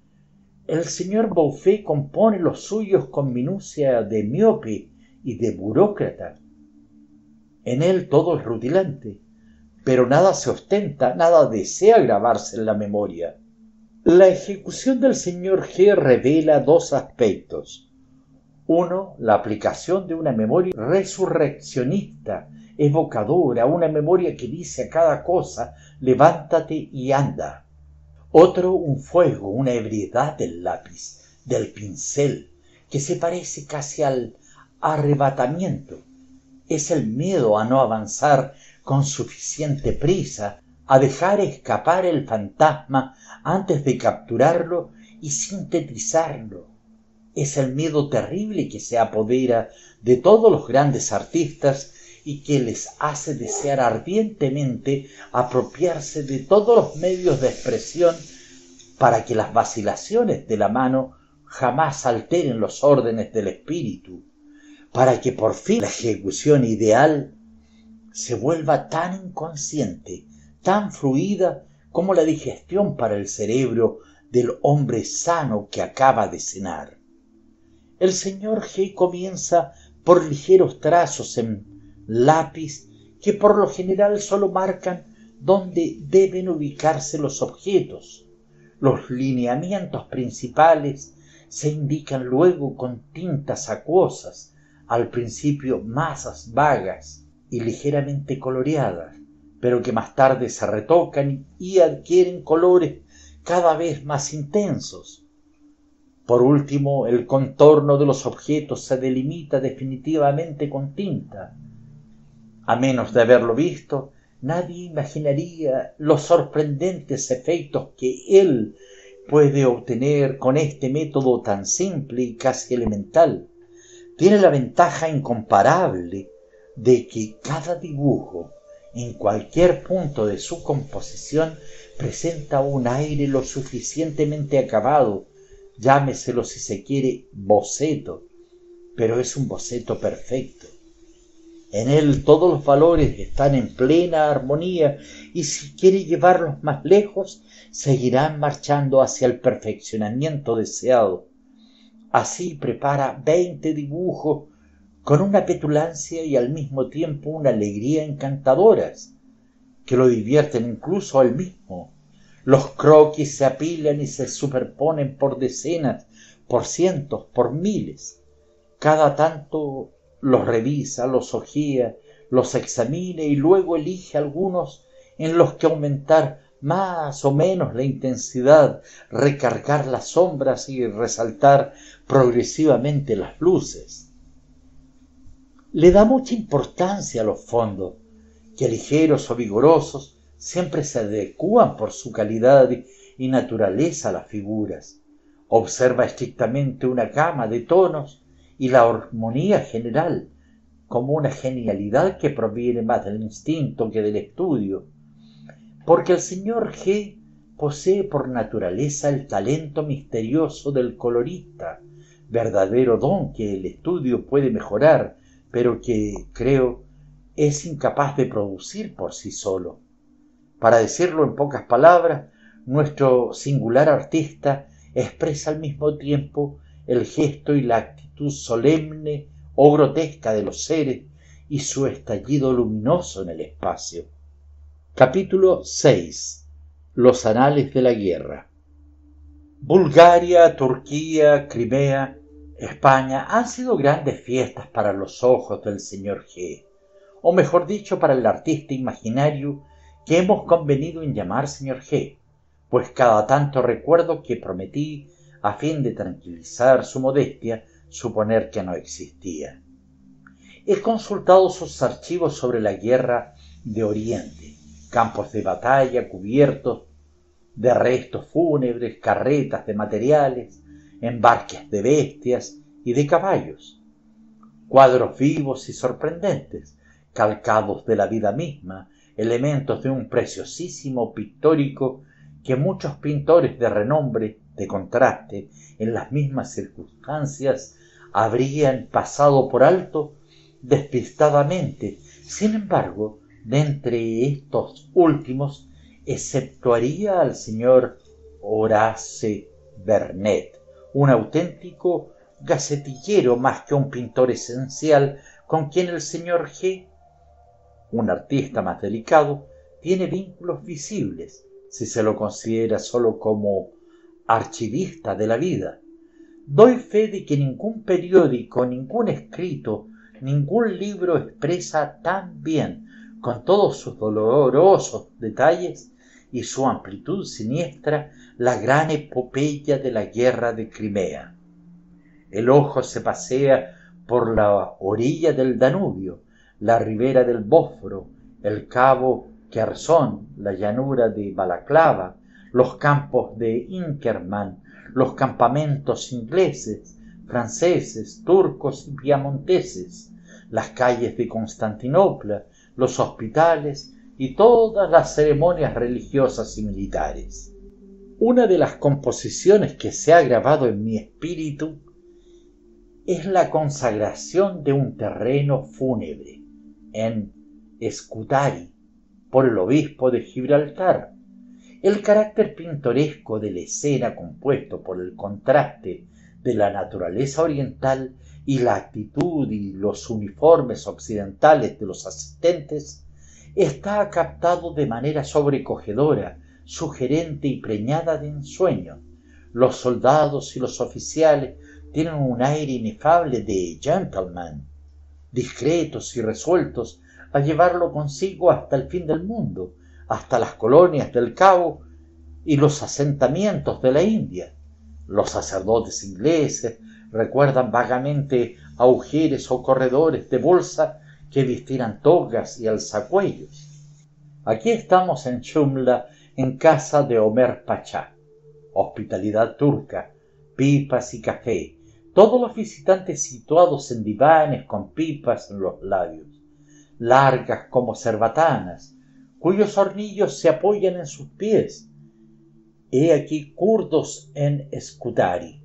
El señor Beaufet compone los suyos con minucia de miope y de burócrata. En él todo es rutilante, pero nada se ostenta, nada desea grabarse en la memoria. La ejecución del señor G revela dos aspectos. Uno, la aplicación de una memoria resurreccionista, evocadora, una memoria que dice a cada cosa, levántate y anda. Otro, un fuego, una ebriedad del lápiz, del pincel, que se parece casi al arrebatamiento. Es el miedo a no avanzar con suficiente prisa, a dejar escapar el fantasma antes de capturarlo y sintetizarlo. Es el miedo terrible que se apodera de todos los grandes artistas y que les hace desear ardientemente apropiarse de todos los medios de expresión para que las vacilaciones de la mano jamás alteren los órdenes del espíritu, para que por fin la ejecución ideal se vuelva tan inconsciente, tan fluida como la digestión para el cerebro del hombre sano que acaba de cenar. El señor G comienza por ligeros trazos en lápiz que por lo general solo marcan dónde deben ubicarse los objetos. Los lineamientos principales se indican luego con tintas acuosas, al principio masas vagas y ligeramente coloreadas, pero que más tarde se retocan y adquieren colores cada vez más intensos. Por último, el contorno de los objetos se delimita definitivamente con tinta. A menos de haberlo visto, nadie imaginaría los sorprendentes efectos que él puede obtener con este método tan simple y casi elemental. Tiene la ventaja incomparable de que cada dibujo, en cualquier punto de su composición, presenta un aire lo suficientemente acabado, llámeselo si se quiere boceto, pero es un boceto perfecto. En él todos los valores están en plena armonía y si quiere llevarlos más lejos, seguirán marchando hacia el perfeccionamiento deseado. Así prepara 20 dibujos con una petulancia y al mismo tiempo una alegría encantadoras, que lo divierten incluso a él mismo. Los croquis se apilan y se superponen por decenas, por cientos, por miles. Cada tanto los revisa, los hojea, los examina y luego elige algunos en los que aumentar más o menos la intensidad, recargar las sombras y resaltar progresivamente las luces. Le da mucha importancia a los fondos, que ligeros o vigorosos siempre se adecúan por su calidad y naturaleza a las figuras. Observa estrictamente una gama de tonos y la armonía general, como una genialidad que proviene más del instinto que del estudio, porque el señor G posee por naturaleza el talento misterioso del colorista, verdadero don que el estudio puede mejorar, pero que, creo, es incapaz de producir por sí solo. Para decirlo en pocas palabras, nuestro singular artista expresa al mismo tiempo el gesto y la actitud solemne o grotesca de los seres y su estallido luminoso en el espacio. Capítulo 6. Los anales de la guerra. Bulgaria, Turquía, Crimea, España han sido grandes fiestas para los ojos del señor G, o mejor dicho, para el artista imaginario que hemos convenido en llamar señor G, pues cada tanto recuerdo que prometí, a fin de tranquilizar su modestia, suponer que no existía. He consultado sus archivos sobre la guerra de Oriente, campos de batalla cubiertos de restos fúnebres, carretas de materiales, embarques de bestias y de caballos, cuadros vivos y sorprendentes, calcados de la vida misma, elementos de un preciosísimo pictórico que muchos pintores de renombre, de contraste, en las mismas circunstancias, habrían pasado por alto despistadamente. Sin embargo, de entre estos últimos, exceptuaría al señor Horace Vernet, un auténtico gacetillero más que un pintor esencial, con quien el señor G., un artista más delicado, tiene vínculos visibles, si se lo considera solo como archivista de la vida. Doy fe de que ningún periódico, ningún escrito, ningún libro expresa tan bien, con todos sus dolorosos detalles y su amplitud siniestra, la gran epopeya de la guerra de Crimea. El ojo se pasea por la orilla del Danubio, la ribera del Bósforo, el cabo Querson, la llanura de Balaclava, los campos de Inkerman, los campamentos ingleses, franceses, turcos y piamonteses, las calles de Constantinopla, los hospitales y todas las ceremonias religiosas y militares. Una de las composiciones que se ha grabado en mi espíritu es la consagración de un terreno fúnebre en Scutari por el obispo de Gibraltar. El carácter pintoresco de la escena, compuesto por el contraste de la naturaleza oriental y la actitud y los uniformes occidentales de los asistentes, está captado de manera sobrecogedora, sugerente y preñada de ensueño. Los soldados y los oficiales tienen un aire inefable de gentleman, discretos y resueltos a llevarlo consigo hasta el fin del mundo, hasta las colonias del Cabo y los asentamientos de la India. Los sacerdotes ingleses recuerdan vagamente a ujeres o corredores de bolsa que vistieran togas y alzacuellos. Aquí estamos en Shumla, en casa de Omer Pachá. Hospitalidad turca, pipas y café. Todos los visitantes situados en divanes con pipas en los labios, largas como cerbatanas, cuyos hornillos se apoyan en sus pies. He aquí kurdos en Scutari,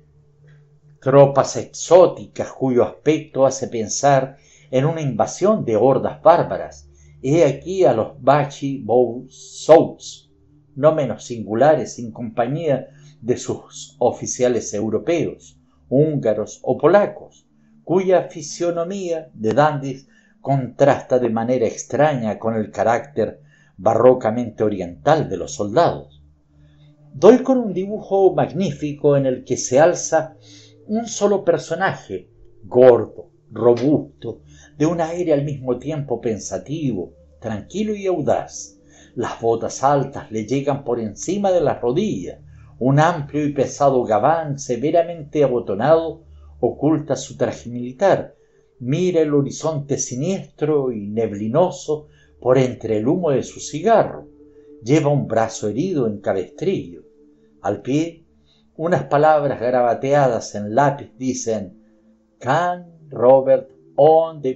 tropas exóticas cuyo aspecto hace pensar en una invasión de hordas bárbaras. He aquí a los Bachi Bow Souls, no menos singulares, en compañía de sus oficiales europeos, húngaros o polacos, cuya fisionomía de dandis contrasta de manera extraña con el carácter barrocamente oriental de los soldados. Doy con un dibujo magnífico en el que se alza un solo personaje, gordo, robusto, de un aire al mismo tiempo pensativo, tranquilo y audaz. Las botas altas le llegan por encima de las rodillas. Un amplio y pesado gabán severamente abotonado oculta su traje militar. Mira el horizonte siniestro y neblinoso por entre el humo de su cigarro. Lleva un brazo herido en cabestrillo. Al pie, unas palabras garabateadas en lápiz dicen: Can Robert on the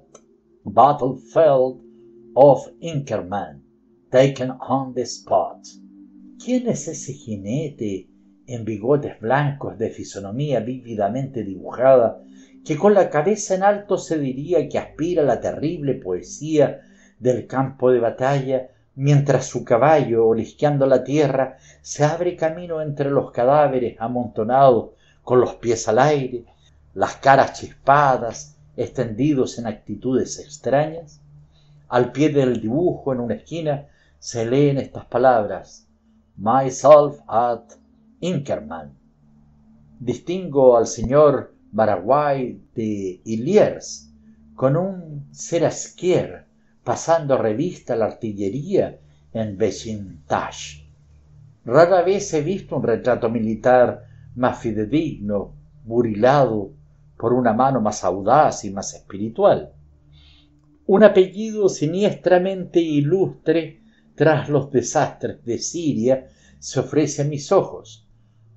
battlefield of Inkerman, taken on the spot. ¿Quién es ese jinete en bigotes blancos de fisonomía vívidamente dibujada que con la cabeza en alto se diría que aspira a la terrible poesía del campo de batalla, mientras su caballo, olisqueando la tierra, se abre camino entre los cadáveres amontonados con los pies al aire, las caras chispadas, extendidos en actitudes extrañas? Al pie del dibujo, en una esquina, se leen estas palabras: Myself at Inkerman. Distingo al señor Baraguay de Illiers con un Seraskier pasando revista a la artillería en Beşiktaş. Rara vez he visto un retrato militar más fidedigno, burilado por una mano más audaz y más espiritual. Un apellido siniestramente ilustre tras los desastres de Siria se ofrece a mis ojos: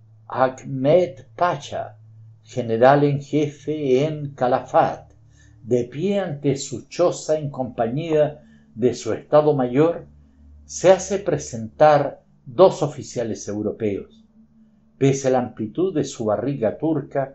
Ahmed Pacha, general en jefe en Calafat, de pie ante su choza en compañía de su estado mayor, se hace presentar 2 oficiales europeos. Pese a la amplitud de su barriga turca,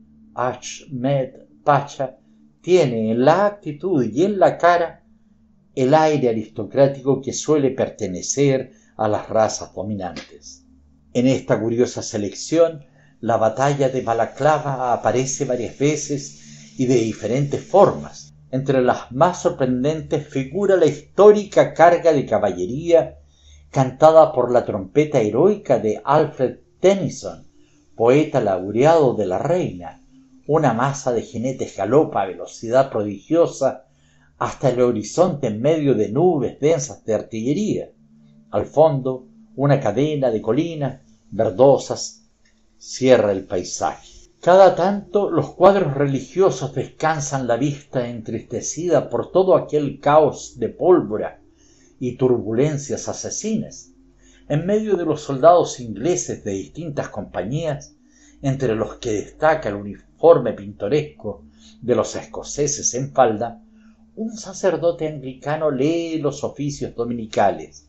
Ahmed Pacha tiene en la actitud y en la cara el aire aristocrático que suele pertenecer a las razas dominantes. En esta curiosa selección, la batalla de Balaclava aparece varias veces y de diferentes formas. Entre las más sorprendentes figura la histórica carga de caballería cantada por la trompeta heroica de Alfred Tennyson, poeta laureado de la reina. Una masa de jinetes galopa a velocidad prodigiosa hasta el horizonte en medio de nubes densas de artillería. Al fondo, una cadena de colinas verdosas cierra el paisaje. Cada tanto los cuadros religiosos descansan la vista entristecida por todo aquel caos de pólvora y turbulencias asesinas. En medio de los soldados ingleses de distintas compañías, entre los que destaca el uniforme pintoresco de los escoceses en falda, un sacerdote anglicano lee los oficios dominicales.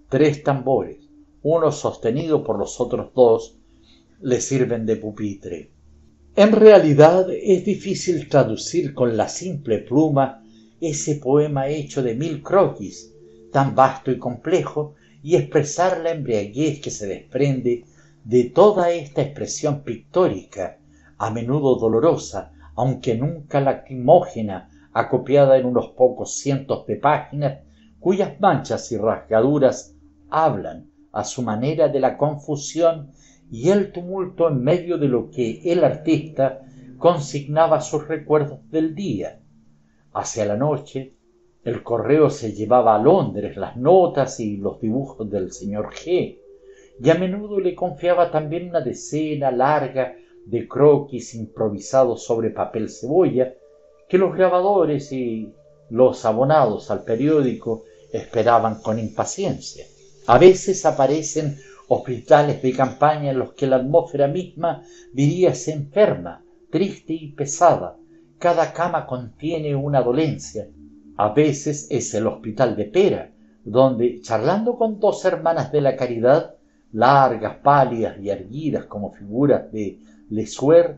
3 tambores, uno sostenido por los otros 2, le sirven de pupitre. En realidad es difícil traducir con la simple pluma ese poema hecho de 1000 croquis, tan vasto y complejo, y expresar la embriaguez que se desprende de toda esta expresión pictórica, a menudo dolorosa, aunque nunca lacrimógena, acopiada en unos pocos cientos de páginas, cuyas manchas y rasgaduras hablan a su manera de la confusión y el tumulto en medio de lo que el artista consignaba sus recuerdos del día. Hacia la noche, el correo se llevaba a Londres las notas y los dibujos del señor G., y a menudo le confiaba también una decena larga de croquis improvisados sobre papel cebolla, que los grabadores y los abonados al periódico esperaban con impaciencia. A veces aparecen hospitales de campaña en los que la atmósfera misma diríase enferma, triste y pesada. Cada cama contiene una dolencia. A veces es el hospital de Pera, donde, charlando con 2 hermanas de la caridad, largas, pálidas y erguidas como figuras de Lesueur,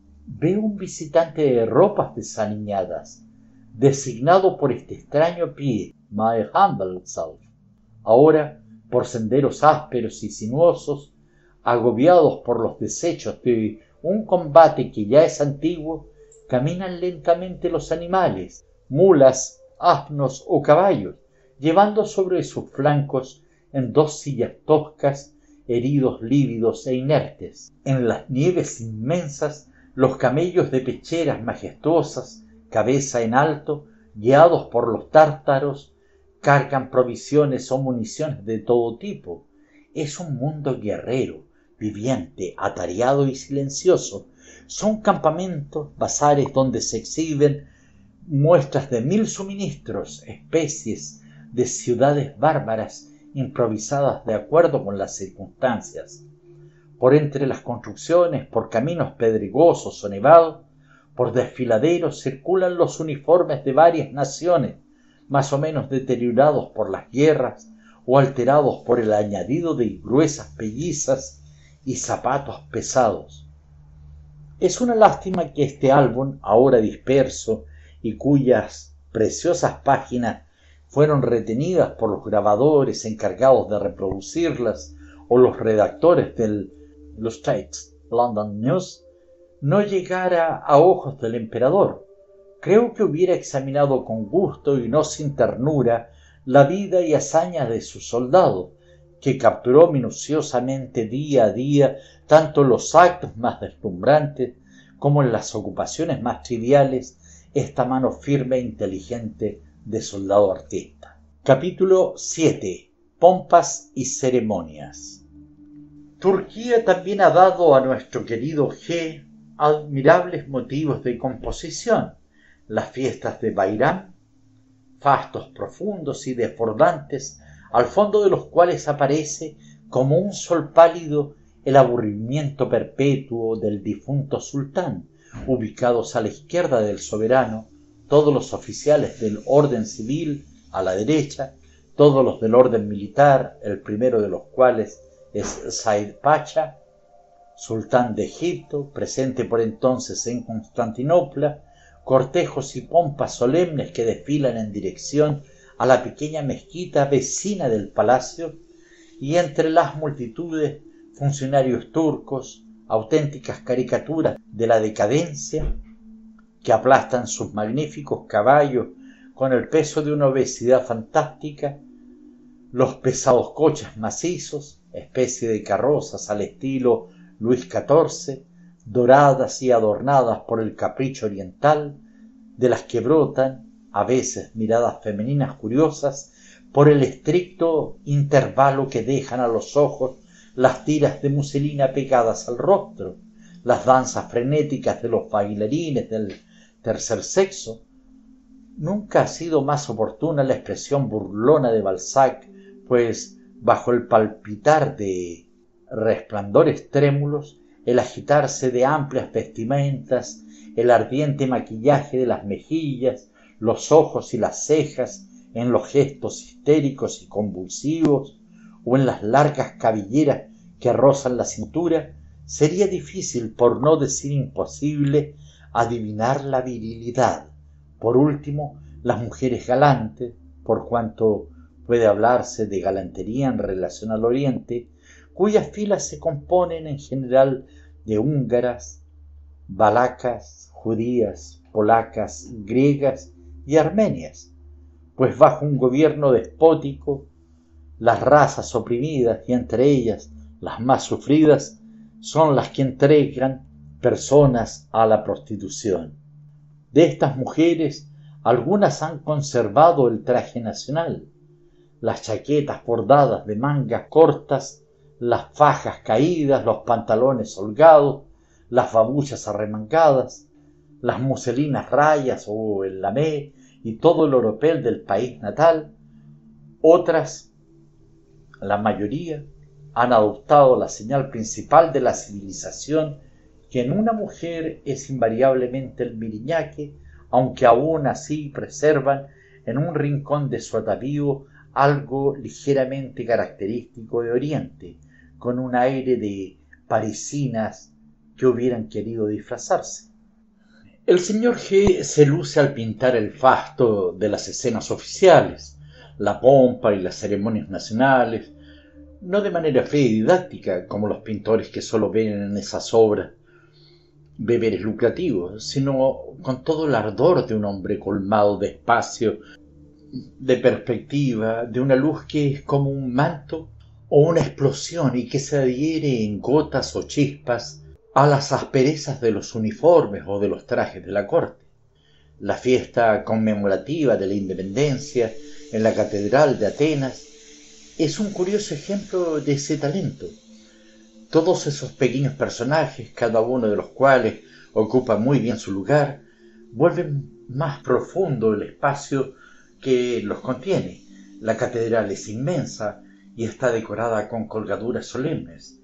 ve un visitante de ropas desaliñadas, designado por este extraño pie, My Humble Self. Ahora, por senderos ásperos y sinuosos, agobiados por los desechos de un combate que ya es antiguo, caminan lentamente los animales, mulas, asnos o caballos, llevando sobre sus flancos en 2 sillas toscas heridos lívidos e inertes. En las nieves inmensas, los camellos de pecheras majestuosas, cabeza en alto, guiados por los tártaros, cargan provisiones o municiones de todo tipo. Es un mundo guerrero, viviente, atareado y silencioso. Son campamentos, bazares donde se exhiben muestras de 1000 suministros, especies de ciudades bárbaras improvisadas de acuerdo con las circunstancias. Por entre las construcciones, por caminos pedregosos o nevados, por desfiladeros circulan los uniformes de varias naciones, más o menos deteriorados por las guerras o alterados por el añadido de gruesas pellizas y zapatos pesados. Es una lástima que este álbum, ahora disperso y cuyas preciosas páginas fueron retenidas por los grabadores encargados de reproducirlas o los redactores del Illustrated London News, no llegara a ojos del emperador. Creo que hubiera examinado con gusto y no sin ternura la vida y hazañas de su soldado, que capturó minuciosamente día a día tanto en los actos más deslumbrantes como en las ocupaciones más triviales esta mano firme e inteligente de soldado artista. Capítulo 7. Pompas y ceremonias. Turquía también ha dado a nuestro querido G admirables motivos de composición. Las fiestas de Bayram, fastos profundos y desbordantes, al fondo de los cuales aparece como un sol pálido el aburrimiento perpetuo del difunto sultán, ubicados a la izquierda del soberano, todos los oficiales del orden civil a la derecha, todos los del orden militar, el primero de los cuales es Said Pacha, sultán de Egipto, presente por entonces en Constantinopla, cortejos y pompas solemnes que desfilan en dirección a la pequeña mezquita vecina del palacio, y entre las multitudes funcionarios turcos, auténticas caricaturas de la decadencia, que aplastan sus magníficos caballos con el peso de una obesidad fantástica, los pesados coches macizos, especie de carrozas al estilo Luis XIV, doradas y adornadas por el capricho oriental, de las que brotan, a veces miradas femeninas curiosas, por el estricto intervalo que dejan a los ojos las tiras de muselina pegadas al rostro, las danzas frenéticas de los bailarines del tercer sexo. Nunca ha sido más oportuna la expresión burlona de Balzac, pues bajo el palpitar de resplandores trémulos, el agitarse de amplias vestimentas, el ardiente maquillaje de las mejillas, los ojos y las cejas, en los gestos histéricos y convulsivos, o en las largas cabelleras que rozan la cintura, sería difícil, por no decir imposible, adivinar la virilidad. Por último, las mujeres galantes, por cuanto puede hablarse de galantería en relación al Oriente, cuyas filas se componen en general de húngaras, valacas, judías, polacas, griegas y armenias, pues bajo un gobierno despótico, las razas oprimidas, y entre ellas las más sufridas, son las que entregan personas a la prostitución. De estas mujeres, algunas han conservado el traje nacional, las chaquetas bordadas de mangas cortas, las fajas caídas, los pantalones holgados, las babuchas arremangadas, las muselinas rayas o el lamé y todo el oropel del país natal. Otras, la mayoría, han adoptado la señal principal de la civilización, que en una mujer es invariablemente el miriñaque, aunque aún así preservan en un rincón de su atavío algo ligeramente característico de Oriente, con un aire de parisinas que hubieran querido disfrazarse. El señor G. se luce al pintar el fasto de las escenas oficiales, la pompa y las ceremonias nacionales, no de manera fría y didáctica, como los pintores que solo ven en esas obras deberes lucrativos, sino con todo el ardor de un hombre colmado de espacio, de perspectiva, de una luz que es como un manto o una explosión y que se adhiere en gotas o chispas a las asperezas de los uniformes o de los trajes de la corte. La fiesta conmemorativa de la independencia en la Catedral de Atenas es un curioso ejemplo de ese talento. Todos esos pequeños personajes, cada uno de los cuales ocupa muy bien su lugar, vuelven más profundo el espacio que los contiene. La catedral es inmensa y está decorada con colgaduras solemnes.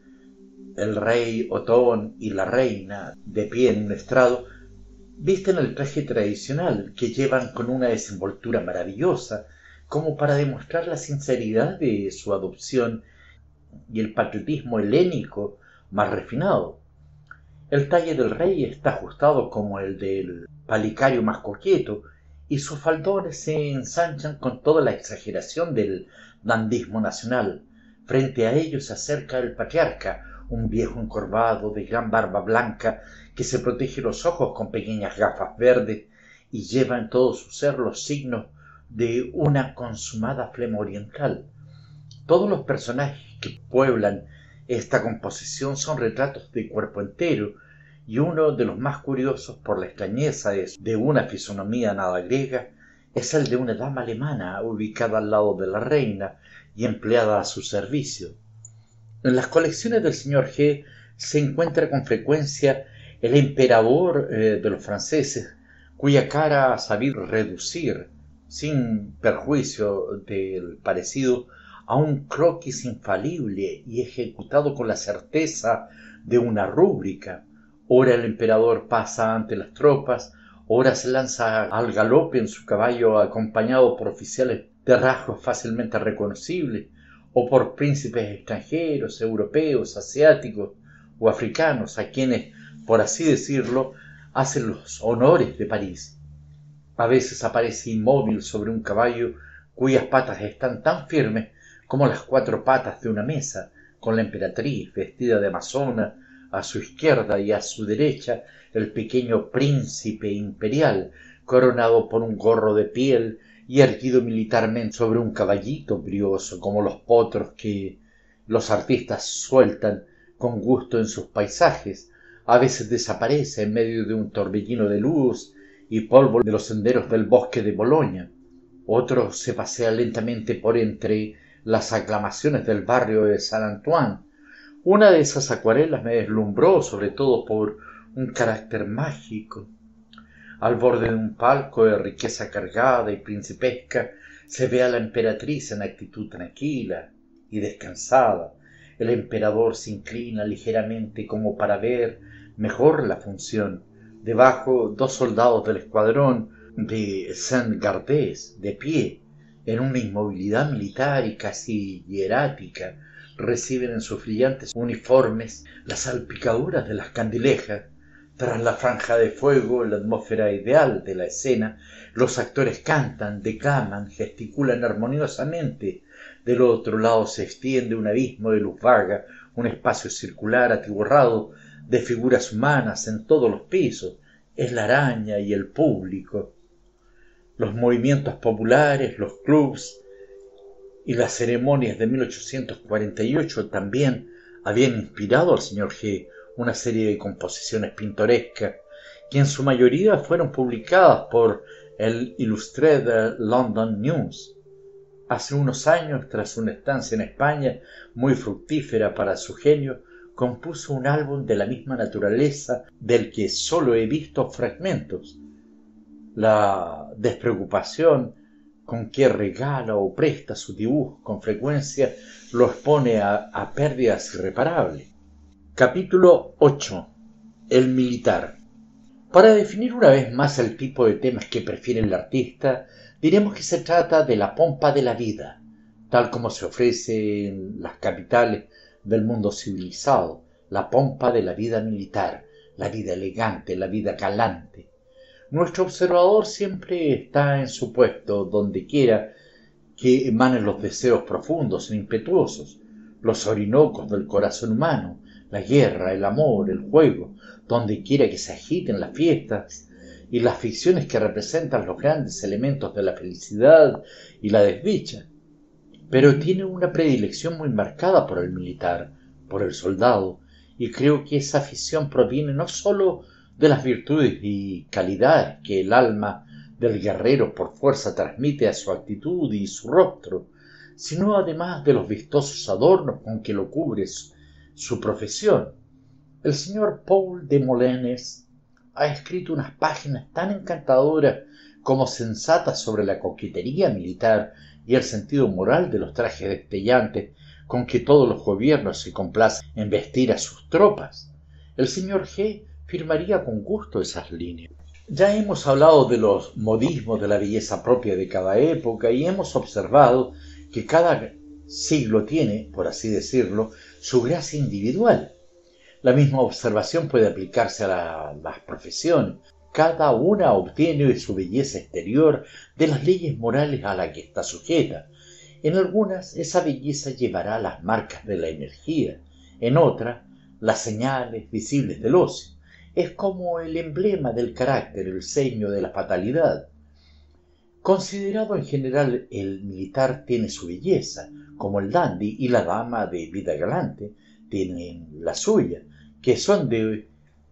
El rey Otón y la reina, de pie en un estrado, visten el traje tradicional que llevan con una desenvoltura maravillosa, como para demostrar la sinceridad de su adopción y el patriotismo helénico más refinado. El talle del rey está ajustado como el del palicario más coqueto, y sus faldones se ensanchan con toda la exageración del dandismo nacional. Frente a ellos se acerca el patriarca, un viejo encorvado de gran barba blanca que se protege los ojos con pequeñas gafas verdes y lleva en todo su ser los signos de una consumada flema oriental. Todos los personajes que pueblan esta composición son retratos de cuerpo entero, y uno de los más curiosos por la extrañeza de una fisonomía nada griega es el de una dama alemana ubicada al lado de la reina y empleada a su servicio. En las colecciones del señor G. se encuentra con frecuencia el emperador de los franceses, cuya cara ha sabido reducir, sin perjuicio del parecido, a un croquis infalible y ejecutado con la certeza de una rúbrica. Ora el emperador pasa ante las tropas, ora se lanza al galope en su caballo acompañado por oficiales de rasgos fácilmente reconocibles, o por príncipes extranjeros, europeos, asiáticos o africanos, a quienes, por así decirlo, hacen los honores de París. A veces aparece inmóvil sobre un caballo cuyas patas están tan firmes como las 4 patas de una mesa, con la emperatriz vestida de amazona a su izquierda y a su derecha el pequeño príncipe imperial, coronado por un gorro de piel y erguido militarmente sobre un caballito brioso como los potros que los artistas sueltan con gusto en sus paisajes. A veces desaparece en medio de un torbellino de luz y polvo de los senderos del bosque de Boloña. Otro se pasea lentamente por entre las aclamaciones del barrio de San Antoine. Una de esas acuarelas me deslumbró sobre todo por un carácter mágico. Al borde de un palco de riqueza cargada y principesca se ve a la emperatriz en actitud tranquila y descansada. El emperador se inclina ligeramente como para ver mejor la función. Debajo, 2 soldados del escuadrón de Saint-Gardés, de pie, en una inmovilidad militar y casi hierática, reciben en sus brillantes uniformes las salpicaduras de las candilejas. Tras la franja de fuego, la atmósfera ideal de la escena, los actores cantan, declaman, gesticulan armoniosamente. Del otro lado se extiende un abismo de luz vaga, un espacio circular atiborrado de figuras humanas en todos los pisos. Es la araña y el público. Los movimientos populares, los clubs y las ceremonias de 1848 también habían inspirado al señor G. una serie de composiciones pintorescas que en su mayoría fueron publicadas por el Illustrated London News. Hace unos años, tras una estancia en España muy fructífera para su genio, compuso un álbum de la misma naturaleza del que solo he visto fragmentos. La despreocupación con que regala o presta sus dibujos con frecuencia lo expone a pérdidas irreparables. Capítulo 8. El militar. Para definir una vez más el tipo de temas que prefiere el artista, diremos que se trata de la pompa de la vida, tal como se ofrece en las capitales del mundo civilizado, la pompa de la vida militar, la vida elegante, la vida galante. Nuestro observador siempre está en su puesto, donde quiera que emanen los deseos profundos e impetuosos, los orinocos del corazón humano, la guerra, el amor, el juego, donde quiera que se agiten las fiestas y las ficciones que representan los grandes elementos de la felicidad y la desdicha. Pero tiene una predilección muy marcada por el militar, por el soldado, y creo que esa afición proviene no sólo de las virtudes y calidades que el alma del guerrero por fuerza transmite a su actitud y su rostro, sino además de los vistosos adornos con que lo cubre su profesión. El señor Paul Desmoulins ha escrito unas páginas tan encantadoras como sensatas sobre la coquetería militar y el sentido moral de los trajes destellantes con que todos los gobiernos se complacen en vestir a sus tropas. El señor G. firmaría con gusto esas líneas. Ya hemos hablado de los modismos de la belleza propia de cada época y hemos observado que cada siglo tiene, por así decirlo, su gracia individual. La misma observación puede aplicarse a las profesiones. Cada una obtiene su belleza exterior de las leyes morales a las que está sujeta. En algunas esa belleza llevará las marcas de la energía, en otras las señales visibles del ocio. Es como el emblema del carácter, el sello de la fatalidad. Considerado en general, el militar tiene su belleza, como el dandy y la dama de vida galante tienen la suya, que son de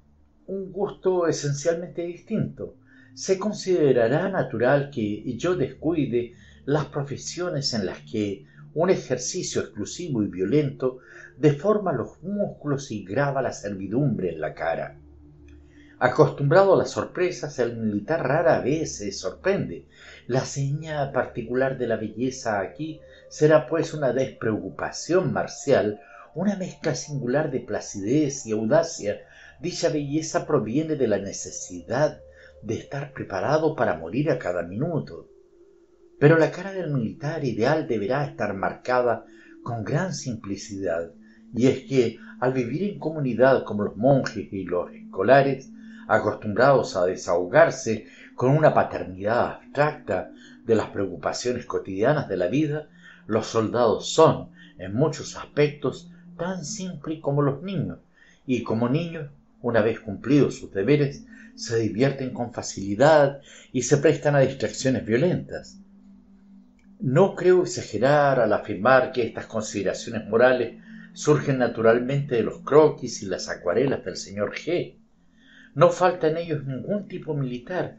un gusto esencialmente distinto. Se considerará natural que yo descuide las profesiones en las que un ejercicio exclusivo y violento deforma los músculos y graba la servidumbre en la cara. Acostumbrado a las sorpresas, el militar rara vez se sorprende. La seña particular de la belleza aquí será pues una despreocupación marcial, una mezcla singular de placidez y audacia. Dicha belleza proviene de la necesidad de estar preparado para morir a cada minuto. Pero la cara del militar ideal deberá estar marcada con gran simplicidad, y es que al vivir en comunidad como los monjes y los escolares, acostumbrados a desahogarse con una paternidad abstracta de las preocupaciones cotidianas de la vida, los soldados son, en muchos aspectos, tan simples como los niños, y como niños, una vez cumplidos sus deberes, se divierten con facilidad y se prestan a distracciones violentas. No creo exagerar al afirmar que estas consideraciones morales surgen naturalmente de los croquis y las acuarelas del señor G. No falta en ellos ningún tipo militar,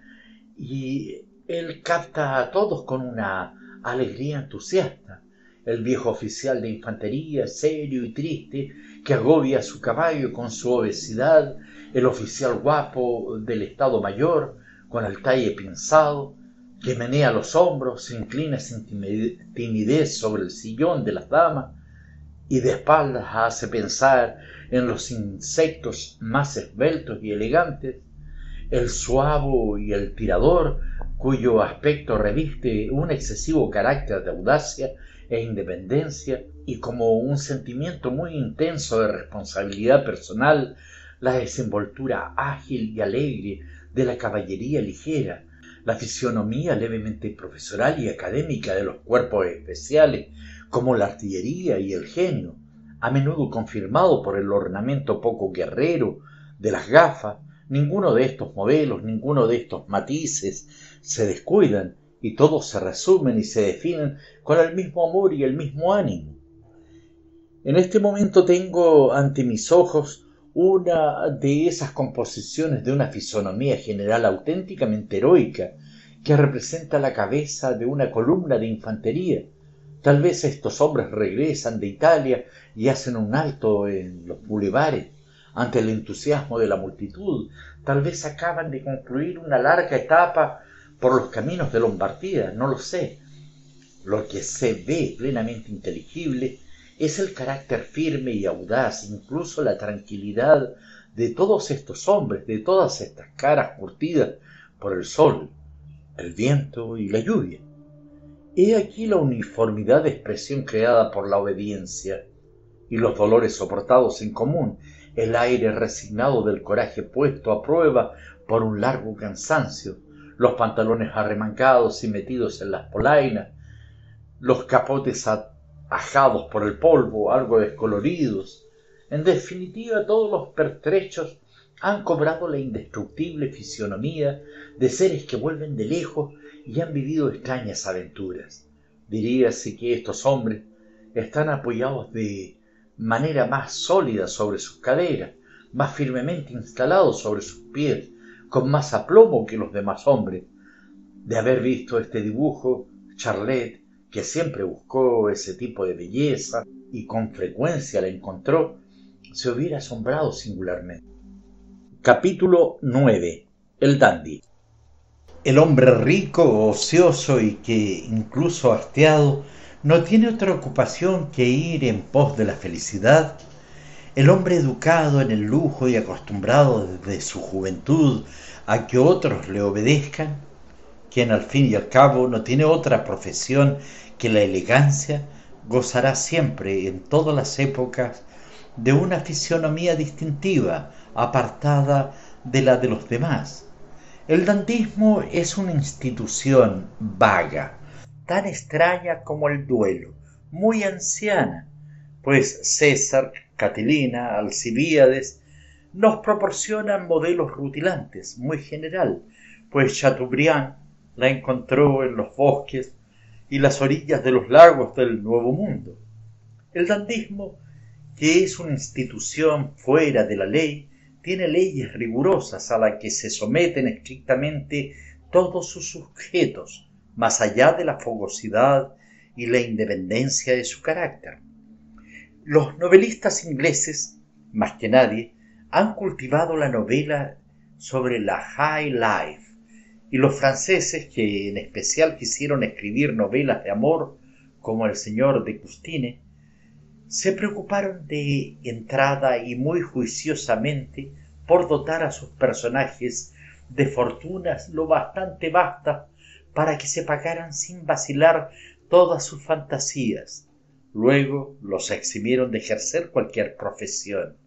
y él capta a todos con una alegría entusiasta. El viejo oficial de infantería, serio y triste, que agobia a su caballo con su obesidad, el oficial guapo del Estado Mayor, con el talle pinzado, que menea los hombros, se inclina sin timidez sobre el sillón de las damas y de espaldas hace pensar en los insectos más esbeltos y elegantes, el suavo y el tirador, cuyo aspecto reviste un excesivo carácter de audacia e independencia, y como un sentimiento muy intenso de responsabilidad personal, la desenvoltura ágil y alegre de la caballería ligera, la fisonomía levemente profesoral y académica de los cuerpos especiales, como la artillería y el genio, a menudo confirmado por el ornamento poco guerrero de las gafas. Ninguno de estos modelos, ninguno de estos matices se descuidan, y todos se resumen y se definen con el mismo amor y el mismo ánimo. En este momento tengo ante mis ojos una de esas composiciones de una fisonomía general auténticamente heroica, que representa la cabeza de una columna de infantería. Tal vez estos hombres regresan de Italia y hacen un alto en los bulevares ante el entusiasmo de la multitud. Tal vez acaban de concluir una larga etapa por los caminos de Lombardía, no lo sé. Lo que se ve plenamente inteligible es el carácter firme y audaz, incluso la tranquilidad de todos estos hombres, de todas estas caras curtidas por el sol, el viento y la lluvia. He aquí la uniformidad de expresión creada por la obediencia y los dolores soportados en común, el aire resignado del coraje puesto a prueba por un largo cansancio, los pantalones arremangados y metidos en las polainas, los capotes ajados por el polvo, algo descoloridos. En definitiva, todos los pertrechos han cobrado la indestructible fisonomía de seres que vuelven de lejos y han vivido extrañas aventuras. Diríase que estos hombres están apoyados de manera más sólida sobre sus caderas, más firmemente instalados sobre sus pies, con más aplomo que los demás hombres. De haber visto este dibujo, Charlet, que siempre buscó ese tipo de belleza y con frecuencia la encontró, se hubiera asombrado singularmente. Capítulo 9. El dandy. El hombre rico, ocioso y que, incluso hastiado, no tiene otra ocupación que ir en pos de la felicidad. El hombre educado en el lujo y acostumbrado desde su juventud a que otros le obedezcan, quien al fin y al cabo no tiene otra profesión que la elegancia, gozará siempre, en todas las épocas, de una fisonomía distintiva, apartada de la de los demás. El dandismo es una institución vaga, tan extraña como el duelo, muy anciana, pues César, Catilina, Alcibíades nos proporcionan modelos rutilantes, muy general, pues Chateaubriand la encontró en los bosques y las orillas de los lagos del Nuevo Mundo. El dandismo, que es una institución fuera de la ley, tiene leyes rigurosas a las que se someten estrictamente todos sus sujetos, más allá de la fogosidad y la independencia de su carácter. Los novelistas ingleses, más que nadie, han cultivado la novela sobre la high life, y los franceses, que en especial quisieron escribir novelas de amor, como El señor de Custine, se preocuparon de entrada y muy juiciosamente por dotar a sus personajes de fortunas lo bastante vastas para que se pagaran sin vacilar todas sus fantasías. Luego los eximieron de ejercer cualquier profesión.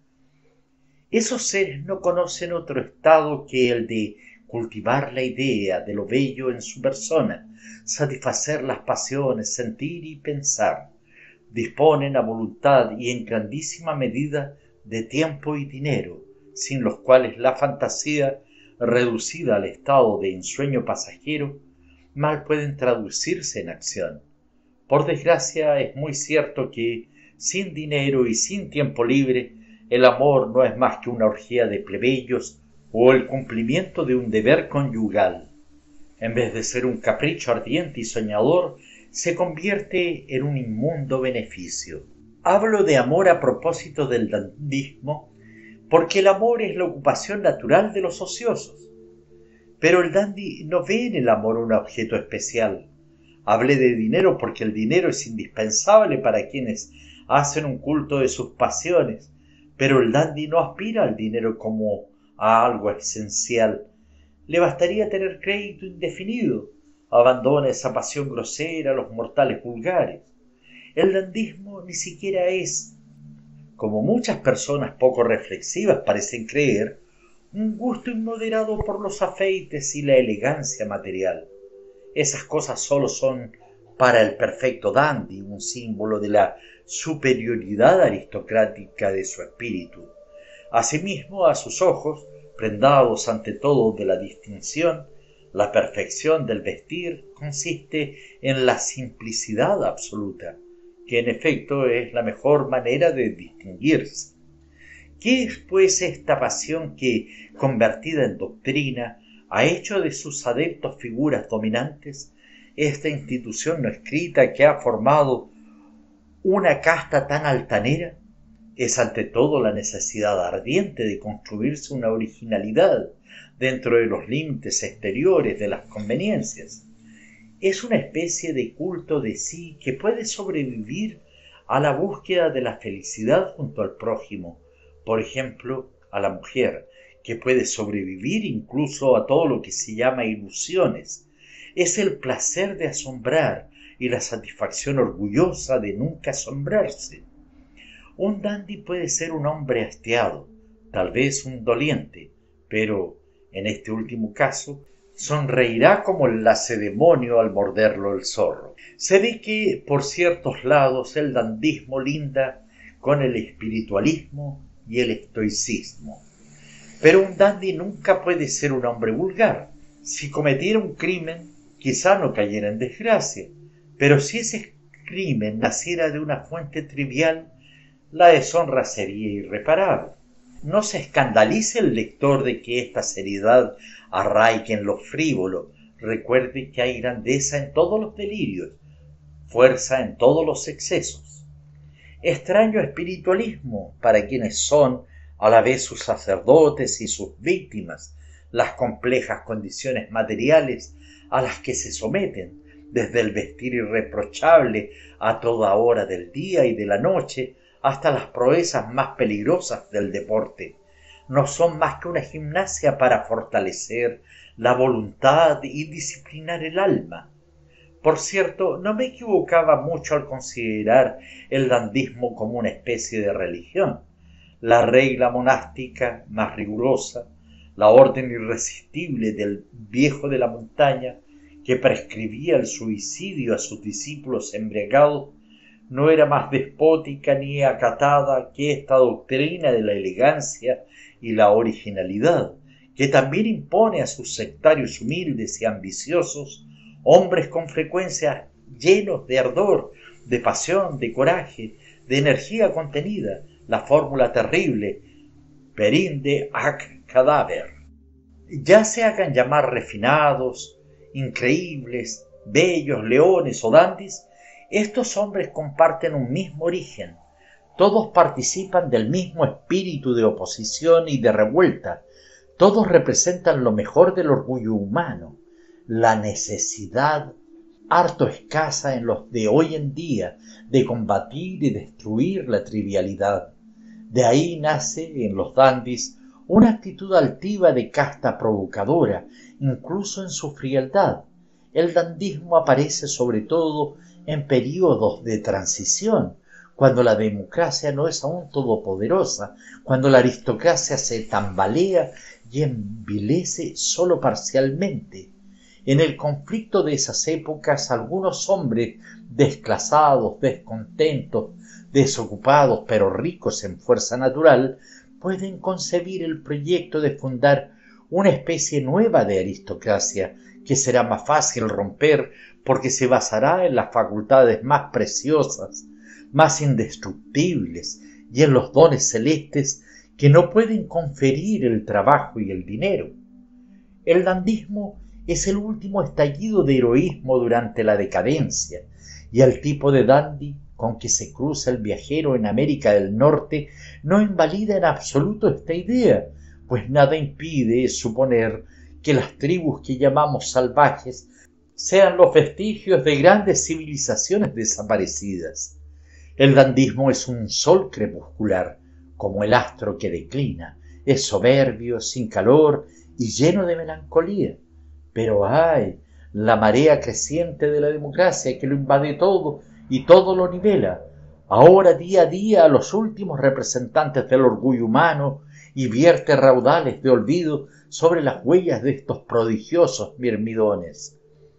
Esos seres no conocen otro estado que el de cultivar la idea de lo bello en su persona, satisfacer las pasiones, sentir y pensar. Disponen a voluntad y en grandísima medida de tiempo y dinero, sin los cuales la fantasía, reducida al estado de ensueño pasajero, mal pueden traducirse en acción. Por desgracia, es muy cierto que, sin dinero y sin tiempo libre, el amor no es más que una orgía de plebeyos o el cumplimiento de un deber conyugal. En vez de ser un capricho ardiente y soñador, se convierte en un inmundo beneficio. Hablo de amor a propósito del dandismo, porque el amor es la ocupación natural de los ociosos. Pero el dandy no ve en el amor un objeto especial. Hablé de dinero porque el dinero es indispensable para quienes hacen un culto de sus pasiones, pero el dandy no aspira al dinero como a algo esencial. Le bastaría tener crédito indefinido. Abandona esa pasión grosera a los mortales vulgares. El dandismo ni siquiera es, como muchas personas poco reflexivas parecen creer, un gusto inmoderado por los afeites y la elegancia material. Esas cosas solo son para el perfecto dandy un símbolo de la superioridad aristocrática de su espíritu. Asimismo, a sus ojos, prendados ante todo de la distinción, la perfección del vestir consiste en la simplicidad absoluta, que en efecto es la mejor manera de distinguirse. ¿Qué es pues esta pasión que, convertida en doctrina, ha hecho de sus adeptos figuras dominantes? Esta institución no escrita que ha formado una casta tan altanera es ante todo la necesidad ardiente de construirse una originalidad dentro de los límites exteriores de las conveniencias. Es una especie de culto de sí que puede sobrevivir a la búsqueda de la felicidad junto al prójimo, por ejemplo, a la mujer, que puede sobrevivir incluso a todo lo que se llama ilusiones. Es el placer de asombrar y la satisfacción orgullosa de nunca asombrarse. Un dandy puede ser un hombre hastiado, tal vez un doliente, pero, en este último caso, sonreirá como el lacedemonio al morderlo el zorro. Se ve que, por ciertos lados, el dandismo linda con el espiritualismo y el estoicismo. Pero un dandy nunca puede ser un hombre vulgar. Si cometiera un crimen, quizá no cayera en desgracia, pero si ese crimen naciera de una fuente trivial, la deshonra sería irreparable. No se escandalice el lector de que esta seriedad arraigue en lo frívolo. Recuerde que hay grandeza en todos los delirios, fuerza en todos los excesos. Extraño espiritualismo para quienes son a la vez sus sacerdotes y sus víctimas, las complejas condiciones materiales a las que se someten, desde el vestir irreprochable a toda hora del día y de la noche, hasta las proezas más peligrosas del deporte. No son más que una gimnasia para fortalecer la voluntad y disciplinar el alma. Por cierto, no me equivocaba mucho al considerar el dandismo como una especie de religión. La regla monástica más rigurosa, la orden irresistible del viejo de la montaña que prescribía el suicidio a sus discípulos embriagados, no era más despótica ni acatada que esta doctrina de la elegancia y la originalidad, que también impone a sus sectarios humildes y ambiciosos, hombres con frecuencia llenos de ardor, de pasión, de coraje, de energía contenida, la fórmula terrible, perinde ac cadaver. Ya se hagan llamar refinados, increíbles, bellos, leones o dandis, estos hombres comparten un mismo origen. Todos participan del mismo espíritu de oposición y de revuelta. Todos representan lo mejor del orgullo humano, la necesidad harto escasa en los de hoy en día de combatir y destruir la trivialidad. De ahí nace en los dandis una actitud altiva de casta provocadora, incluso en su frialdad. El dandismo aparece sobre todo en períodos de transición, cuando la democracia no es aún todopoderosa, cuando la aristocracia se tambalea y envilece solo parcialmente. En el conflicto de esas épocas, algunos hombres desclasados, descontentos, desocupados pero ricos en fuerza natural, pueden concebir el proyecto de fundar una especie nueva de aristocracia que será más fácil romper porque se basará en las facultades más preciosas, más indestructibles y en los dones celestes que no pueden conferir el trabajo y el dinero. El dandismo es el último estallido de heroísmo durante la decadencia, y el tipo de dandy con que se cruza el viajero en América del Norte no invalida en absoluto esta idea, pues nada impide suponer que las tribus que llamamos salvajes sean los vestigios de grandes civilizaciones desaparecidas. El dandismo es un sol crepuscular, como el astro que declina, es soberbio, sin calor y lleno de melancolía. Pero ¡ay! La marea creciente de la democracia que lo invade todo y todo lo nivela. Ahora día a día a los últimos representantes del orgullo humano y vierte raudales de olvido sobre las huellas de estos prodigiosos mirmidones.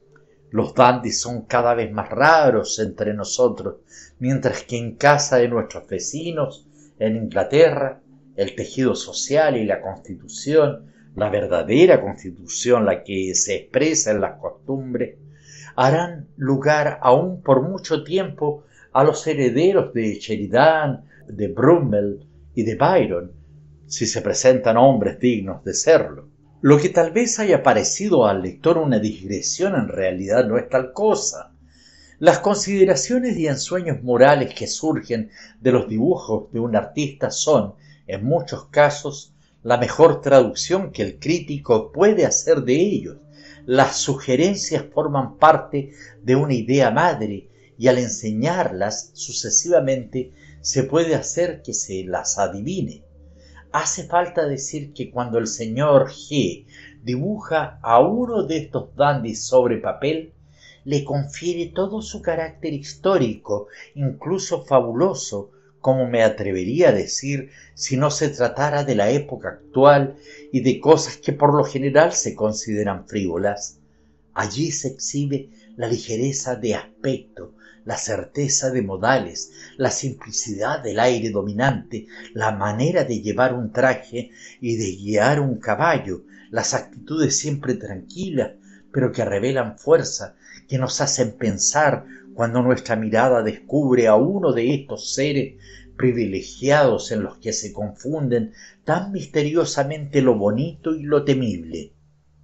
Los dandis son cada vez más raros entre nosotros, mientras que en casa de nuestros vecinos, en Inglaterra, el tejido social y la constitución, la verdadera constitución, la que se expresa en las costumbres, harán lugar aún por mucho tiempo a los herederos de Sheridan, de Brummel y de Byron, si se presentan hombres dignos de serlo. Lo que tal vez haya parecido al lector una digresión en realidad no es tal cosa. Las consideraciones y ensueños morales que surgen de los dibujos de un artista son, en muchos casos, la mejor traducción que el crítico puede hacer de ellos. Las sugerencias forman parte de una idea madre y al enseñarlas sucesivamente se puede hacer que se las adivine. Hace falta decir que cuando el señor G dibuja a uno de estos dandis sobre papel, le confiere todo su carácter histórico, incluso fabuloso, como me atrevería a decir si no se tratara de la época actual y de cosas que por lo general se consideran frívolas. Allí se exhibe la ligereza de aspecto, la certeza de modales, la simplicidad del aire dominante, la manera de llevar un traje y de guiar un caballo, las actitudes siempre tranquilas, pero que revelan fuerza, que nos hacen pensar cuando nuestra mirada descubre a uno de estos seres privilegiados en los que se confunden tan misteriosamente lo bonito y lo temible.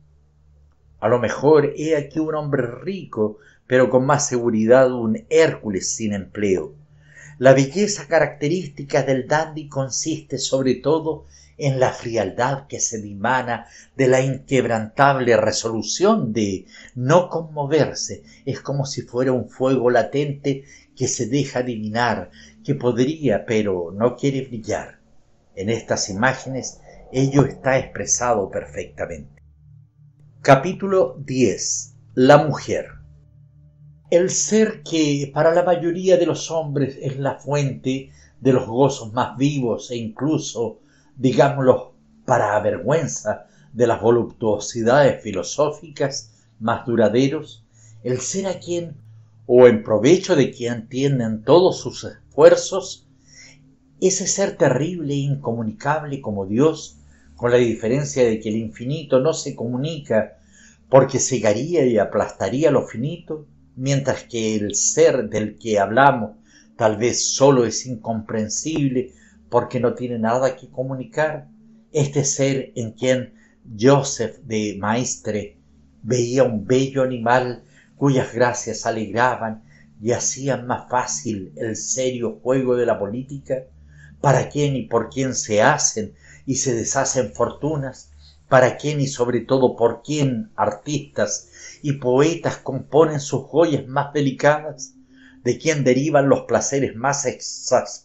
A lo mejor he aquí un hombre rico, pero con más seguridad un Hércules sin empleo. La belleza característica del dandy consiste sobre todo en la frialdad que se dimana de la inquebrantable resolución de no conmoverse. Es como si fuera un fuego latente que se deja adivinar, que podría pero no quiere brillar. En estas imágenes ello está expresado perfectamente. Capítulo 10. La mujer. El ser que para la mayoría de los hombres es la fuente de los gozos más vivos e incluso, digámoslo, para avergüenza de las voluptuosidades filosóficas más duraderos, el ser a quien, o en provecho de quien tienden todos sus esfuerzos, ese ser terrible e incomunicable como Dios, con la diferencia de que el infinito no se comunica porque cegaría y aplastaría lo finito, mientras que el ser del que hablamos tal vez solo es incomprensible porque no tiene nada que comunicar. Este ser en quien Joseph de Maistre veía un bello animal cuyas gracias alegraban y hacían más fácil el serio juego de la política, para quién y por quién se hacen y se deshacen fortunas, para quién y sobre todo por quién artistas y poetas componen sus joyas más delicadas, de quién derivan los placeres más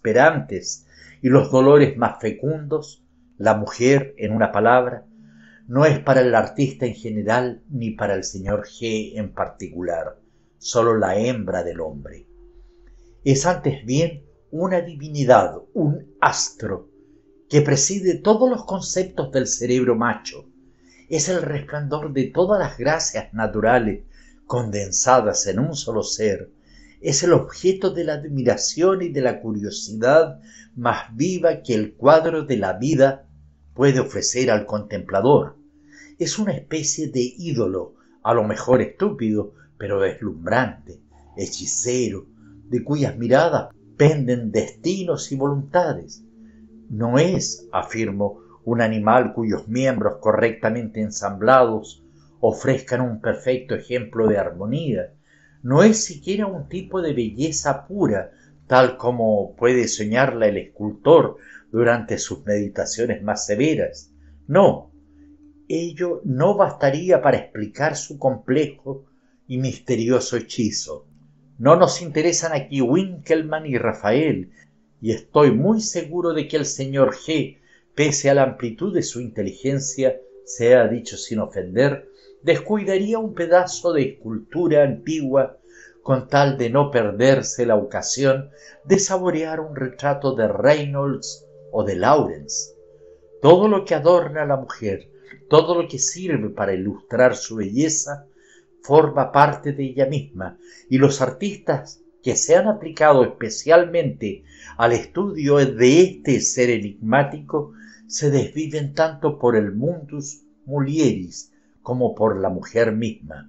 exasperantes y los dolores más fecundos. La mujer, en una palabra, no es para el artista en general ni para el señor G en particular, solo la hembra del hombre. Es antes bien una divinidad, un astro, que preside todos los conceptos del cerebro macho. Es el resplandor de todas las gracias naturales condensadas en un solo ser. Es el objeto de la admiración y de la curiosidad más viva que el cuadro de la vida puede ofrecer al contemplador. Es una especie de ídolo, a lo mejor estúpido, pero deslumbrante, hechicero, de cuyas miradas penden destinos y voluntades. No es, afirmo, un animal cuyos miembros correctamente ensamblados ofrezcan un perfecto ejemplo de armonía. No es siquiera un tipo de belleza pura, tal como puede soñarla el escultor durante sus meditaciones más severas. No, ello no bastaría para explicar su complejo y misterioso hechizo. No nos interesan aquí Winckelmann y Rafael, y estoy muy seguro de que el señor G, pese a la amplitud de su inteligencia, sea dicho sin ofender, descuidaría un pedazo de escultura antigua con tal de no perderse la ocasión de saborear un retrato de Reynolds o de Lawrence. Todo lo que adorna a la mujer, todo lo que sirve para ilustrar su belleza, forma parte de ella misma, y los artistas que se han aplicado especialmente al estudio de este ser enigmático se desviven tanto por el mundus mulieris como por la mujer misma.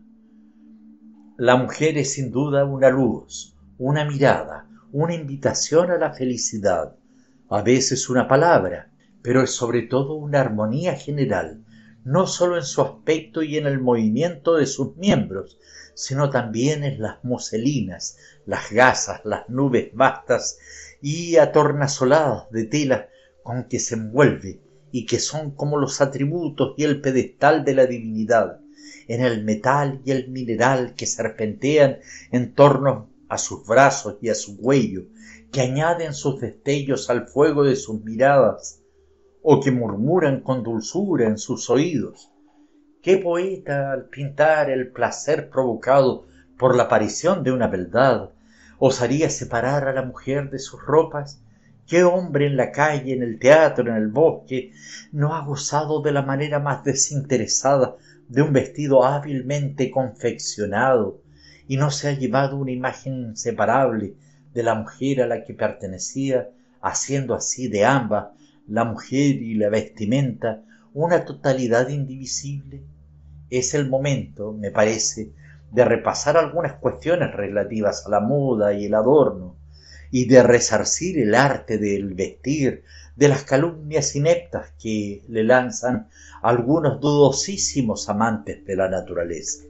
La mujer es sin duda una luz, una mirada, una invitación a la felicidad, a veces una palabra, pero es sobre todo una armonía general, no solo en su aspecto y en el movimiento de sus miembros, sino también en las muselinas, las gasas, las nubes vastas y atornasoladas de tela con que se envuelve y que son como los atributos y el pedestal de la divinidad, en el metal y el mineral que serpentean en torno a sus brazos y a su cuello, que añaden sus destellos al fuego de sus miradas, o que murmuran con dulzura en sus oídos. ¿Qué poeta, al pintar el placer provocado por la aparición de una beldad, osaría separar a la mujer de sus ropas? ¿Qué hombre en la calle, en el teatro, en el bosque, no ha gozado de la manera más desinteresada de un vestido hábilmente confeccionado y no se ha llevado una imagen inseparable de la mujer a la que pertenecía, haciendo así de ambas, la mujer y la vestimenta, una totalidad indivisible? Es el momento, me parece, de repasar algunas cuestiones relativas a la moda y el adorno, y de resarcir el arte del vestir de las calumnias ineptas que le lanzan algunos dudosísimos amantes de la naturaleza.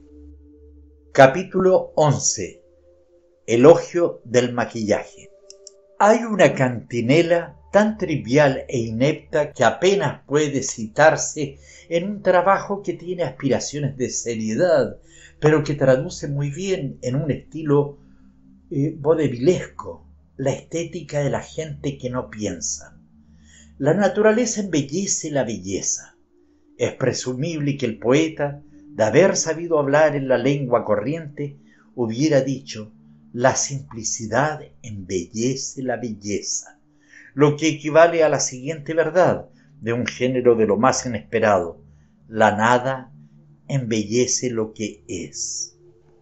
Capítulo 11. Elogio del maquillaje. Hay una cantinela tan trivial e inepta que apenas puede citarse en un trabajo que tiene aspiraciones de seriedad, pero que traduce muy bien en un estilo vodevillesco la estética de la gente que no piensa. La naturaleza embellece la belleza. Es presumible que el poeta, de haber sabido hablar en la lengua corriente, hubiera dicho: la simplicidad embellece la belleza, lo que equivale a la siguiente verdad de un género de lo más inesperado: la nada embellece lo que es.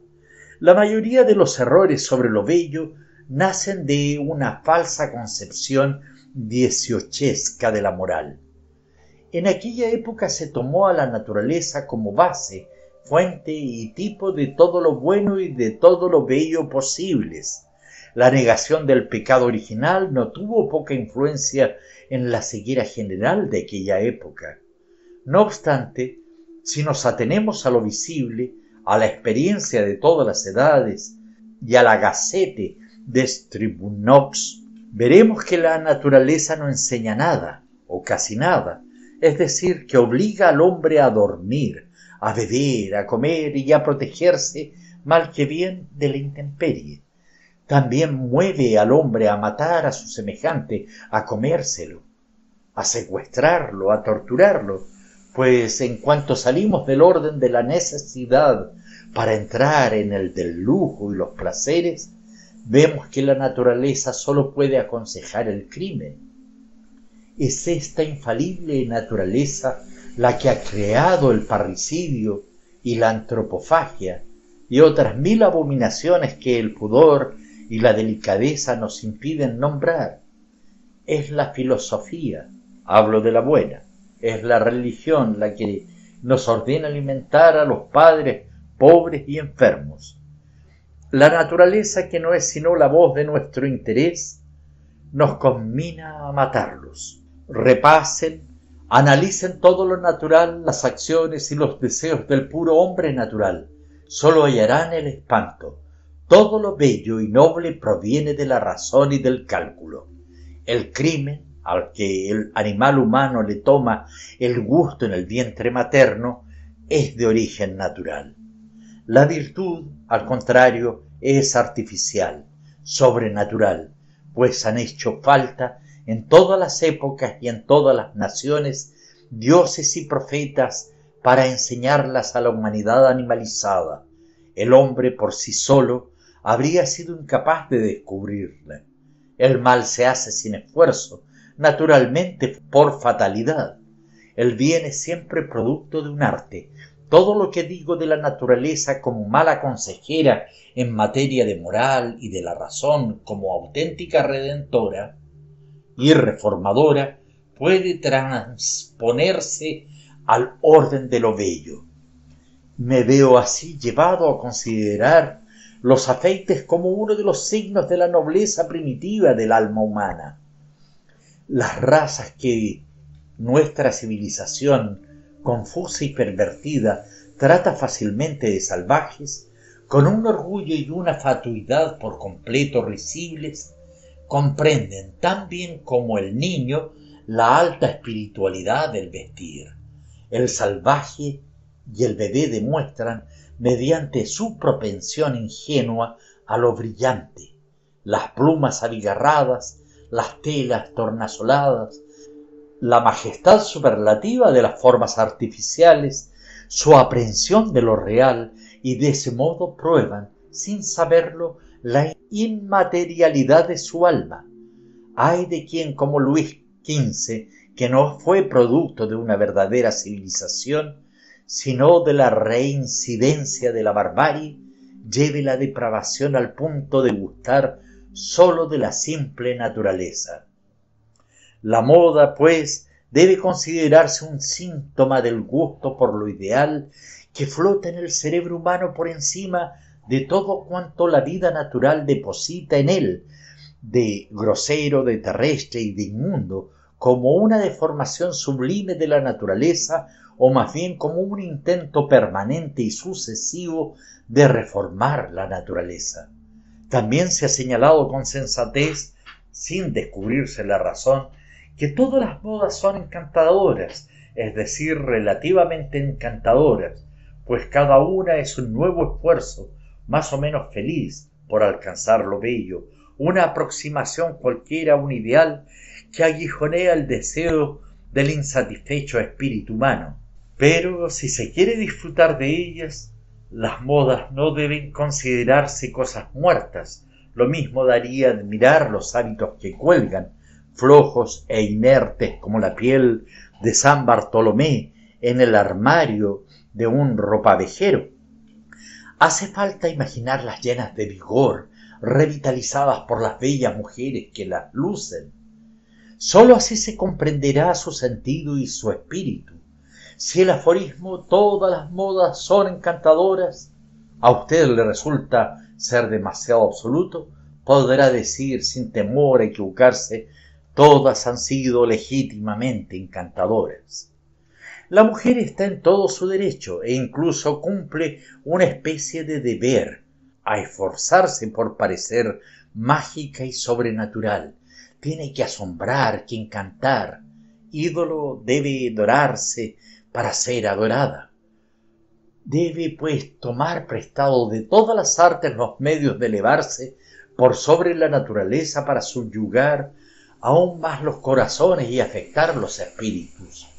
La mayoría de los errores sobre lo bello nacen de una falsa concepción dieciochesca de la moral. En aquella época se tomó a la naturaleza como base, fuente y tipo de todo lo bueno y de todo lo bello posibles. La negación del pecado original no tuvo poca influencia en la ceguera general de aquella época. No obstante, si nos atenemos a lo visible, a la experiencia de todas las edades y a la Gacette de Stribunnox, veremos que la naturaleza no enseña nada, o casi nada, es decir, que obliga al hombre a dormir, a beber, a comer y a protegerse, mal que bien, de la intemperie. También mueve al hombre a matar a su semejante, a comérselo, a secuestrarlo, a torturarlo, pues en cuanto salimos del orden de la necesidad para entrar en el del lujo y los placeres, vemos que la naturaleza solo puede aconsejar el crimen. Es esta infalible naturaleza la que ha creado el parricidio y la antropofagia y otras 1000 abominaciones que el pudor y la delicadeza nos impiden nombrar. Es la filosofía, hablo de la buena, es la religión la que nos ordena alimentar a los padres pobres y enfermos. La naturaleza, que no es sino la voz de nuestro interés, nos conmina a matarlos. Repasen, analicen todo lo natural, las acciones y los deseos del puro hombre natural. Solo hallarán el espanto. Todo lo bello y noble proviene de la razón y del cálculo. El crimen, al que el animal humano le toma el gusto en el vientre materno, es de origen natural. La virtud, al contrario, es artificial, sobrenatural, pues han hecho falta en todas las épocas y en todas las naciones dioses y profetas para enseñarlas a la humanidad animalizada. El hombre por sí solo habría sido incapaz de descubrirla. El mal se hace sin esfuerzo, naturalmente por fatalidad. El bien es siempre producto de un arte. Todo lo que digo de la naturaleza como mala consejera en materia de moral y de la razón como auténtica redentora y reformadora puede transponerse al orden de lo bello. Me veo así llevado a considerar los afeites como uno de los signos de la nobleza primitiva del alma humana. Las razas que nuestra civilización, confusa y pervertida, trata fácilmente de salvajes, con un orgullo y una fatuidad por completo risibles, comprenden tan bien como el niño la alta espiritualidad del vestir. El salvaje y el bebé demuestran, mediante su propensión ingenua a lo brillante, las plumas abigarradas, las telas tornasoladas, la majestad superlativa de las formas artificiales, su aprehensión de lo real, y de ese modo prueban, sin saberlo, la inmaterialidad de su alma. Ay de quien como Luis XV, que no fue producto de una verdadera civilización, sino de la reincidencia de la barbarie, lleve la depravación al punto de gustar sólo de la simple naturaleza. La moda, pues, debe considerarse un síntoma del gusto por lo ideal que flota en el cerebro humano por encima de todo cuanto la vida natural deposita en él, de grosero, de terrestre y de inmundo, como una deformación sublime de la naturaleza, o más bien como un intento permanente y sucesivo de reformar la naturaleza. También se ha señalado con sensatez, sin descubrirse la razón, que todas las modas son encantadoras, es decir, relativamente encantadoras, pues cada una es un nuevo esfuerzo, más o menos feliz, por alcanzar lo bello, una aproximación cualquiera a un ideal que aguijonea el deseo del insatisfecho espíritu humano. Pero si se quiere disfrutar de ellas, las modas no deben considerarse cosas muertas. Lo mismo daría admirar los hábitos que cuelgan, flojos e inertes como la piel de San Bartolomé en el armario de un ropavejero. Hace falta imaginarlas llenas de vigor, revitalizadas por las bellas mujeres que las lucen. Sólo así se comprenderá su sentido y su espíritu. Si el aforismo "todas las modas son encantadoras" a usted le resulta ser demasiado absoluto, podrá decir sin temor a equivocarse: todas han sido legítimamente encantadoras. La mujer está en todo su derecho e incluso cumple una especie de deber a esforzarse por parecer mágica y sobrenatural. Tiene que asombrar, que encantar. Ídolo debe adorarse para ser adorada. Debe, pues, tomar prestado de todas las artes los medios de elevarse por sobre la naturaleza para subyugar aún más los corazones y afectar los espíritus.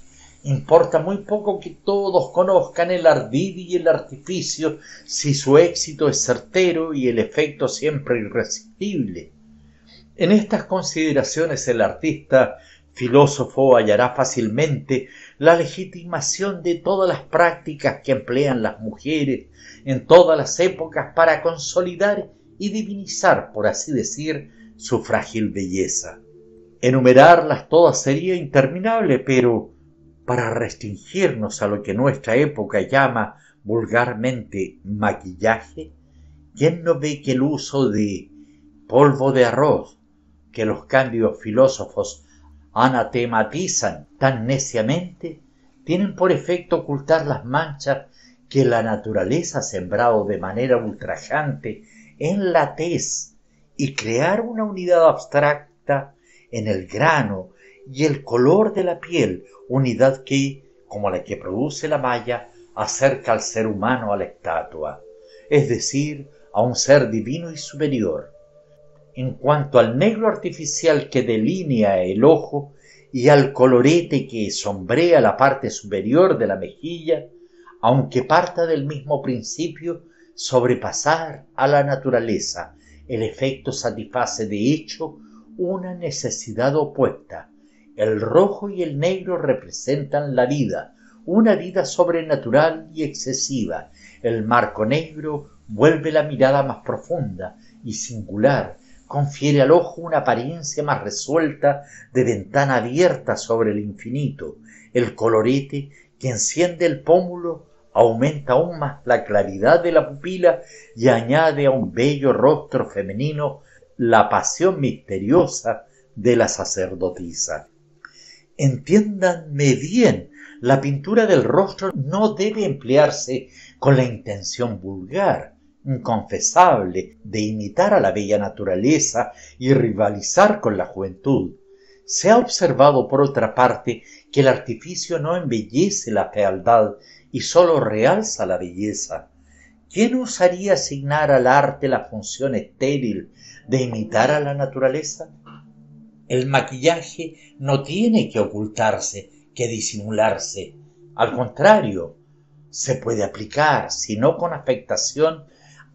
Importa muy poco que todos conozcan el ardid y el artificio si su éxito es certero y el efecto siempre irresistible. En estas consideraciones el artista filósofo hallará fácilmente la legitimación de todas las prácticas que emplean las mujeres en todas las épocas para consolidar y divinizar, por así decir, su frágil belleza. Enumerarlas todas sería interminable, pero para restringirnos a lo que nuestra época llama vulgarmente maquillaje, ¿quién no ve que el uso de polvo de arroz, que los cambios filósofos anatematizan tan neciamente, tienen por efecto ocultar las manchas que la naturaleza ha sembrado de manera ultrajante en la tez y crear una unidad abstracta en el grano y el color de la piel, unidad que, como la que produce la malla, acerca al ser humano a la estatua, es decir, a un ser divino y superior. En cuanto al negro artificial que delinea el ojo y al colorete que sombrea la parte superior de la mejilla, aunque parta del mismo principio, sobrepasar a la naturaleza, el efecto satisface de hecho una necesidad opuesta. El rojo y el negro representan la vida, una vida sobrenatural y excesiva. El marco negro vuelve la mirada más profunda y singular, confiere al ojo una apariencia más resuelta de ventana abierta sobre el infinito. El colorete que enciende el pómulo aumenta aún más la claridad de la pupila y añade a un bello rostro femenino la pasión misteriosa de la sacerdotisa. Entiéndanme bien, la pintura del rostro no debe emplearse con la intención vulgar, inconfesable, de imitar a la bella naturaleza y rivalizar con la juventud. Se ha observado, por otra parte, que el artificio no embellece la fealdad y sólo realza la belleza. ¿Quién osaría asignar al arte la función estéril de imitar a la naturaleza? El maquillaje no tiene que ocultarse, que disimularse. Al contrario, se puede aplicar, si no con afectación,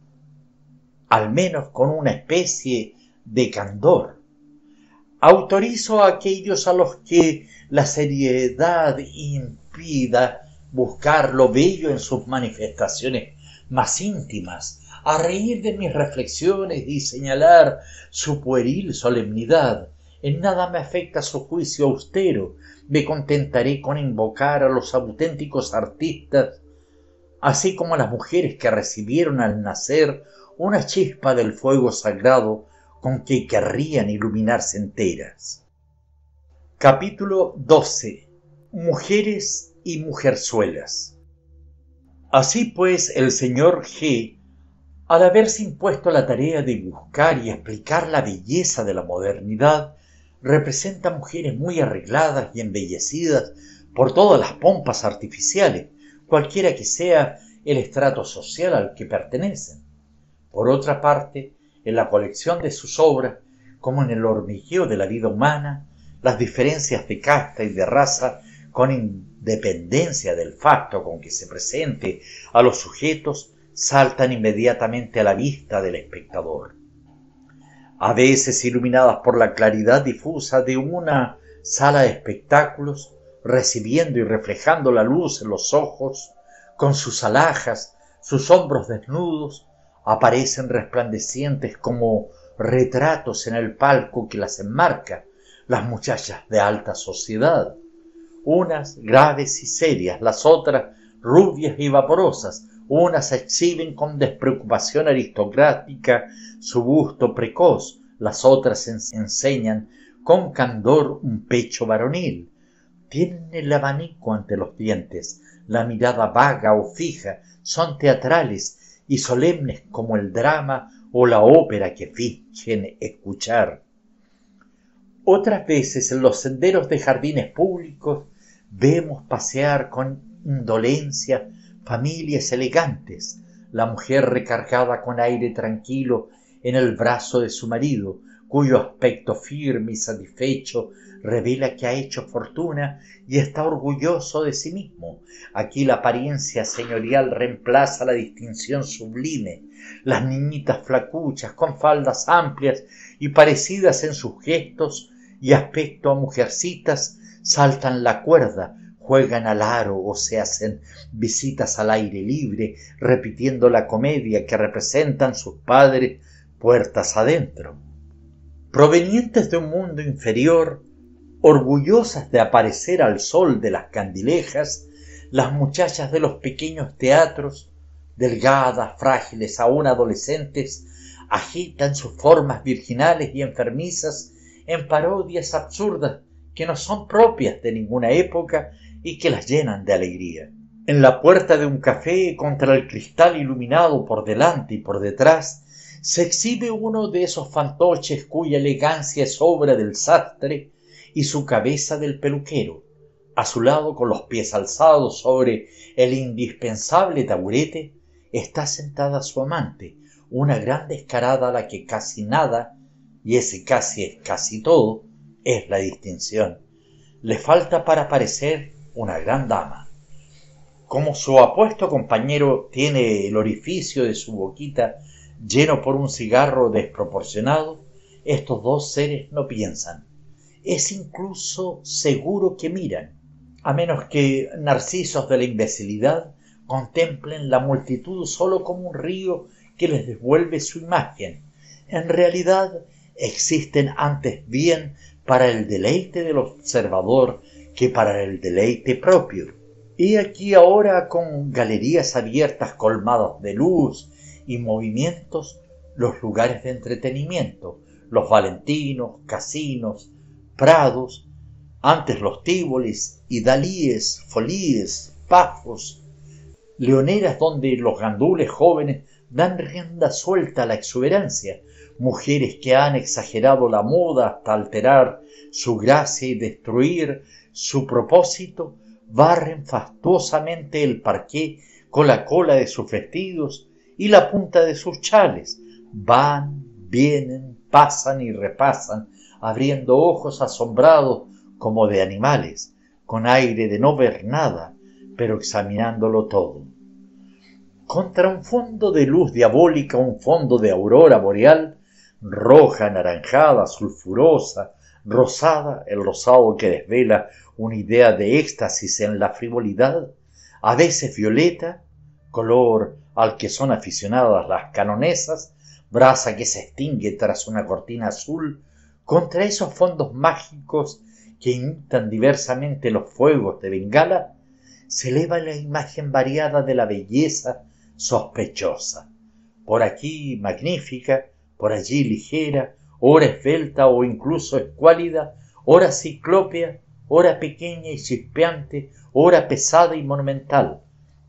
al menos con una especie de candor. Autorizo a aquellos a los que la seriedad impida buscar lo bello en sus manifestaciones más íntimas, a reír de mis reflexiones y señalar su pueril solemnidad. En nada me afecta su juicio austero, me contentaré con invocar a los auténticos artistas, así como a las mujeres que recibieron al nacer una chispa del fuego sagrado con que querrían iluminarse enteras. Capítulo 12. Mujeres y mujerzuelas. Así pues, el señor G., al haberse impuesto la tarea de buscar y explicar la belleza de la modernidad, representa mujeres muy arregladas y embellecidas por todas las pompas artificiales, cualquiera que sea el estrato social al que pertenecen. Por otra parte, en la colección de sus obras, como en el hormigueo de la vida humana, las diferencias de casta y de raza, con independencia del facto con que se presente a los sujetos, saltan inmediatamente a la vista del espectador. A veces iluminadas por la claridad difusa de una sala de espectáculos, recibiendo y reflejando la luz en los ojos, con sus alhajas, sus hombros desnudos, aparecen resplandecientes como retratos en el palco que las enmarca, las muchachas de alta sociedad, unas graves y serias, las otras rubias y vaporosas, unas exhiben con despreocupación aristocrática su busto precoz, las otras enseñan con candor un pecho varonil. Tienen el abanico ante los dientes, la mirada vaga o fija, son teatrales y solemnes como el drama o la ópera que fingen escuchar. Otras veces en los senderos de jardines públicos vemos pasear con indolencia familias elegantes, la mujer recargada con aire tranquilo en el brazo de su marido, cuyo aspecto firme y satisfecho revela que ha hecho fortuna y está orgulloso de sí mismo. Aquí la apariencia señorial reemplaza la distinción sublime. Las niñitas flacuchas, con faldas amplias y parecidas en sus gestos y aspecto a mujercitas, saltan la cuerda, juegan al aro o se hacen visitas al aire libre, repitiendo la comedia que representan sus padres puertas adentro. Provenientes de un mundo inferior, orgullosas de aparecer al sol de las candilejas, las muchachas de los pequeños teatros, delgadas, frágiles, aún adolescentes, agitan sus formas virginales y enfermizas en parodias absurdas que no son propias de ninguna época y que las llenan de alegría. En la puerta de un café, contra el cristal iluminado por delante y por detrás, se exhibe uno de esos fantoches cuya elegancia es obra del sastre y su cabeza del peluquero. A su lado, con los pies alzados sobre el indispensable taburete, está sentada su amante, una gran descarada a la que casi nada, y ese casi es casi todo, es la distinción. Le falta para parecer una gran dama. Como su apuesto compañero tiene el orificio de su boquita lleno por un cigarro desproporcionado, estos dos seres no piensan. Es incluso seguro que miran, a menos que narcisos de la imbecilidad contemplen la multitud solo como un río que les devuelve su imagen. En realidad existen antes bien para el deleite del observador que para el deleite propio. He aquí ahora, con galerías abiertas colmadas de luz y movimientos, los lugares de entretenimiento, los valentinos, casinos, prados, antes los tíbolis y dalíes, folíes, pafos, leoneras donde los gandules jóvenes dan rienda suelta a la exuberancia, mujeres que han exagerado la moda hasta alterar su gracia y destruir su propósito, barren fastuosamente el parqué con la cola de sus vestidos y la punta de sus chales, van, vienen, pasan y repasan, abriendo ojos asombrados como de animales, con aire de no ver nada, pero examinándolo todo. Contra un fondo de luz diabólica, un fondo de aurora boreal, roja, anaranjada, sulfurosa, rosada, el rosado que desvela una idea de éxtasis en la frivolidad, a veces violeta, color al que son aficionadas las canonesas, brasa que se extingue tras una cortina azul, contra esos fondos mágicos que imitan diversamente los fuegos de Bengala, se eleva la imagen variada de la belleza sospechosa, por aquí magnífica, por allí ligera, ora esbelta o incluso escuálida, ora ciclópea, ora pequeña y chispeante, ora pesada y monumental.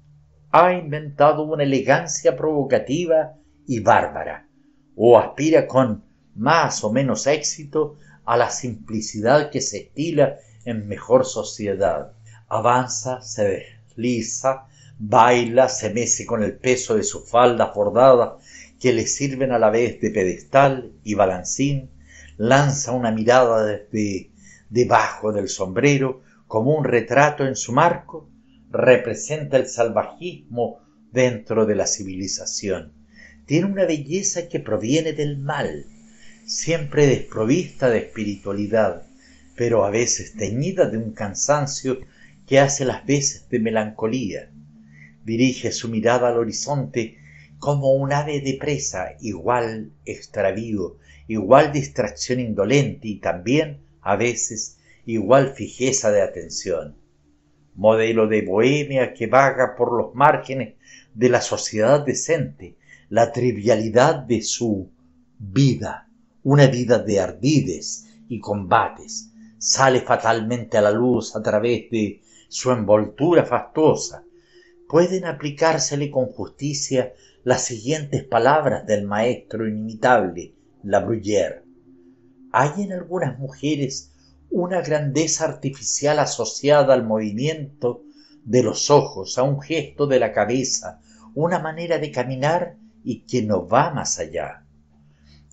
Ha inventado una elegancia provocativa y bárbara, o aspira con más o menos éxito a la simplicidad que se estila en mejor sociedad. Avanza, se desliza, baila, se mece con el peso de sus faldas bordadas que le sirven a la vez de pedestal y balancín, lanza una mirada desde debajo del sombrero como un retrato en su marco, representa el salvajismo dentro de la civilización. Tiene una belleza que proviene del mal, siempre desprovista de espiritualidad, pero a veces teñida de un cansancio que hace las veces de melancolía. Dirige su mirada al horizonte como un ave de presa, igual extravío, igual distracción indolente y también, a veces, igual fijeza de atención. Modelo de bohemia que vaga por los márgenes de la sociedad decente, la trivialidad de su vida, una vida de ardides y combates, sale fatalmente a la luz a través de su envoltura fastuosa. Pueden aplicársele con justicia las siguientes palabras del maestro inimitable, La Bruyère. Hay en algunas mujeres una grandeza artificial asociada al movimiento de los ojos, a un gesto de la cabeza, una manera de caminar y que no va más allá.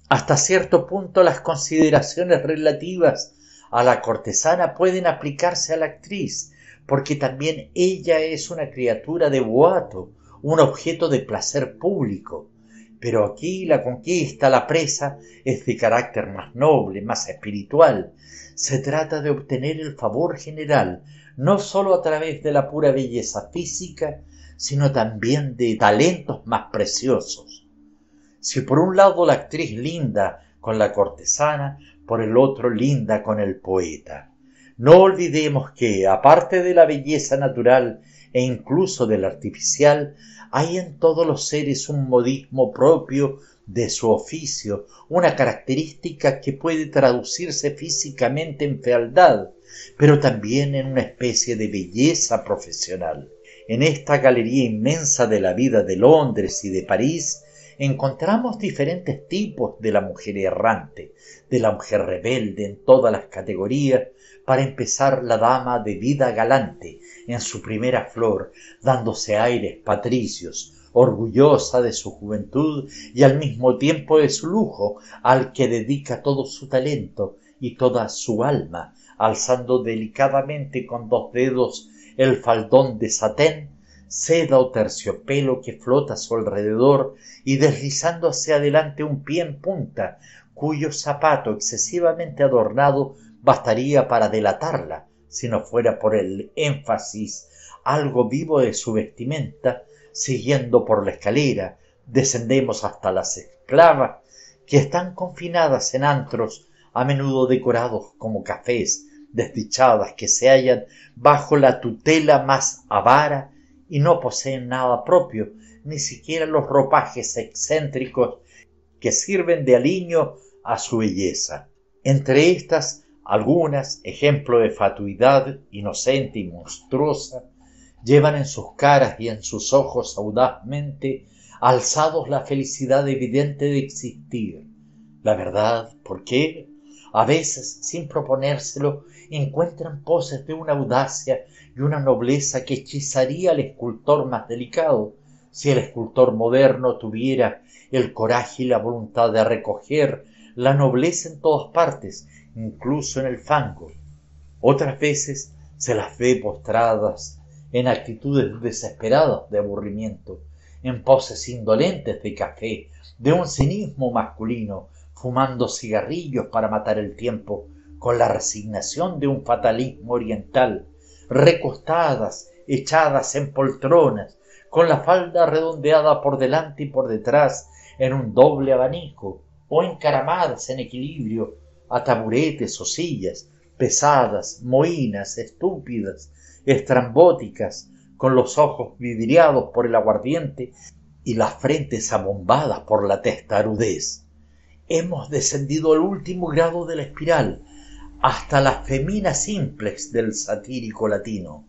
Hasta cierto punto las consideraciones relativas a la cortesana pueden aplicarse a la actriz, porque también ella es una criatura de boato, un objeto de placer público. Pero aquí la conquista, la presa, es de carácter más noble, más espiritual. Se trata de obtener el favor general, no sólo a través de la pura belleza física, sino también de talentos más preciosos. Si por un lado la actriz linda con la cortesana, por el otro linda con el poeta. No olvidemos que, aparte de la belleza natural e incluso de la artificial, hay en todos los seres un modismo propio de su oficio, una característica que puede traducirse físicamente en fealdad, pero también en una especie de belleza profesional. En esta galería inmensa de la vida de Londres y de París, encontramos diferentes tipos de la mujer errante, de la mujer rebelde en todas las categorías. Para empezar, la dama de vida galante, en su primera flor, dándose aires patricios, orgullosa de su juventud y al mismo tiempo de su lujo, al que dedica todo su talento y toda su alma, alzando delicadamente con 2 dedos el faldón de satén, seda o terciopelo que flota a su alrededor y deslizando hacia adelante un pie en punta, cuyo zapato excesivamente adornado bastaría para delatarla, si no fuera por el énfasis algo vivo de su vestimenta. Siguiendo por la escalera, descendemos hasta las esclavas, que están confinadas en antros, a menudo decorados como cafés, desdichadas que se hallan bajo la tutela más avara y no poseen nada propio, ni siquiera los ropajes excéntricos que sirven de aliño a su belleza. Entre estas, algunas, ejemplo de fatuidad inocente y monstruosa, llevan en sus caras y en sus ojos audazmente alzados la felicidad evidente de existir. La verdad, ¿por qué? A veces, sin proponérselo, encuentran poses de una audacia y una nobleza que hechizaría al escultor más delicado, si el escultor moderno tuviera el coraje y la voluntad de recoger la nobleza en todas partes, incluso en el fango. Otras veces se las ve postradas en actitudes desesperadas de aburrimiento, en poses indolentes de café, de un cinismo masculino, fumando cigarrillos para matar el tiempo, con la resignación de un fatalismo oriental, recostadas, echadas en poltronas, con la falda redondeada por delante y por detrás en un doble abanico, o encaramadas en equilibrio a taburetes o sillas, pesadas, mohínas, estúpidas, estrambóticas, con los ojos vidriados por el aguardiente y las frentes abombadas por la testarudez. Hemos descendido al último grado de la espiral, hasta la femina simplex del satírico latino.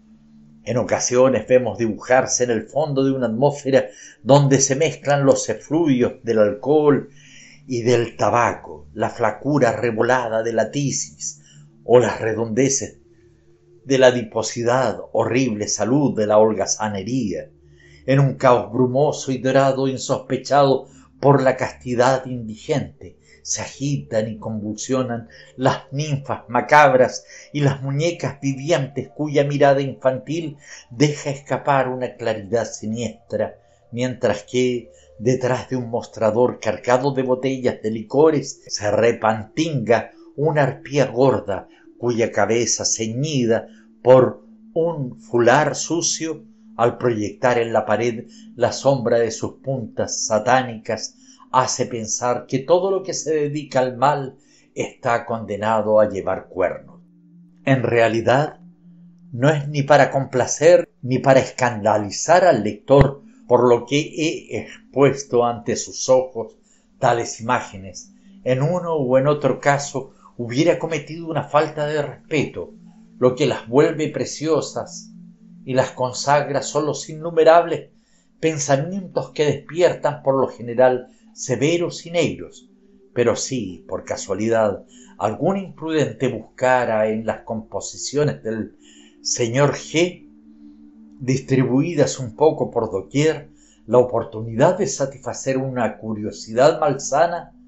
En ocasiones vemos dibujarse en el fondo de una atmósfera donde se mezclan los efluvios del alcohol y del tabaco, la flacura revolada de la tisis o las redondeces de la adiposidad, horrible salud de la holgazanería, en un caos brumoso y dorado insospechado por la castidad indigente. Se agitan y convulsionan las ninfas macabras y las muñecas vivientes cuya mirada infantil deja escapar una claridad siniestra, mientras que, detrás de un mostrador cargado de botellas de licores, se repantinga una arpía gorda, cuya cabeza ceñida por un fular sucio, al proyectar en la pared la sombra de sus puntas satánicas, hace pensar que todo lo que se dedica al mal está condenado a llevar cuernos. En realidad, no es ni para complacer ni para escandalizar al lector por lo que he expuesto ante sus ojos tales imágenes. En uno o en otro caso hubiera cometido una falta de respeto. Lo que las vuelve preciosas y las consagra son los innumerables pensamientos que despiertan, por lo general severos y negros. Pero si, por casualidad, algún imprudente buscara en las composiciones del señor G, distribuidas un poco por doquier, la oportunidad de satisfacer una curiosidad malsana,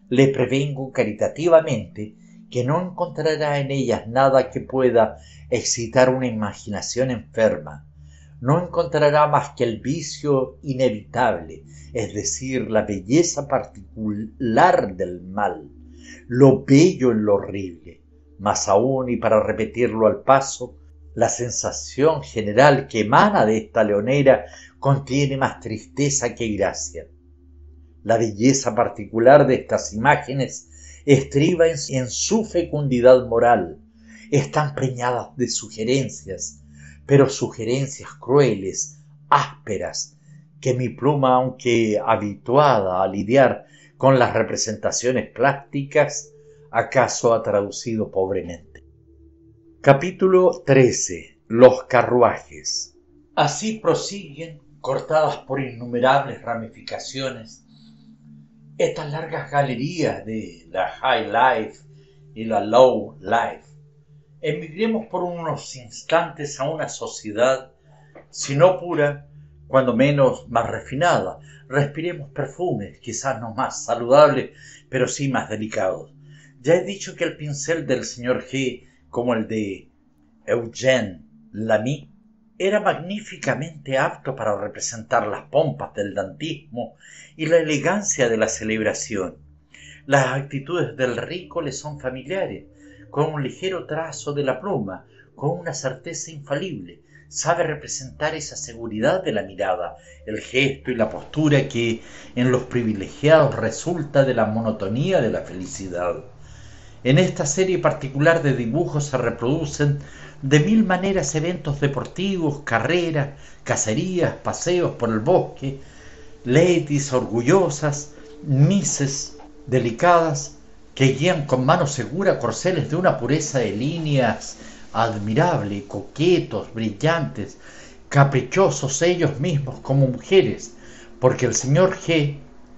Le prevengo caritativamente que no encontrará en ellas nada que pueda excitar una imaginación enferma. No encontrará más que el vicio inevitable, es decir, la belleza particular del mal, lo bello en lo horrible. Más aún, y para repetirlo al paso, la sensación general que emana de esta leonera contiene más tristeza que gracia. La belleza particular de estas imágenes estriba en su fecundidad moral. Están preñadas de sugerencias, pero sugerencias crueles, ásperas, que mi pluma, aunque habituada a lidiar con las representaciones plásticas, acaso ha traducido pobremente. Capítulo 13. Los carruajes. Así prosiguen, cortadas por innumerables ramificaciones, estas largas galerías de la High Life y la Low Life. Emigremos por unos instantes a una sociedad, si no pura, cuando menos más refinada. Respiremos perfumes, quizás no más saludables, pero sí más delicados. Ya he dicho que el pincel del señor G, como el de Eugène Lamy, era magníficamente apto para representar las pompas del dantismo y la elegancia de la celebración. Las actitudes del rico le son familiares, con un ligero trazo de la pluma, con una certeza infalible. Sabe representar esa seguridad de la mirada, el gesto y la postura que en los privilegiados resulta de la monotonía de la felicidad. En esta serie particular de dibujos se reproducen de mil maneras eventos deportivos, carreras, cacerías, paseos por el bosque, ladies orgullosas, misses delicadas, que guían con mano segura corceles de una pureza de líneas admirable, coquetos, brillantes, caprichosos ellos mismos como mujeres, porque el señor G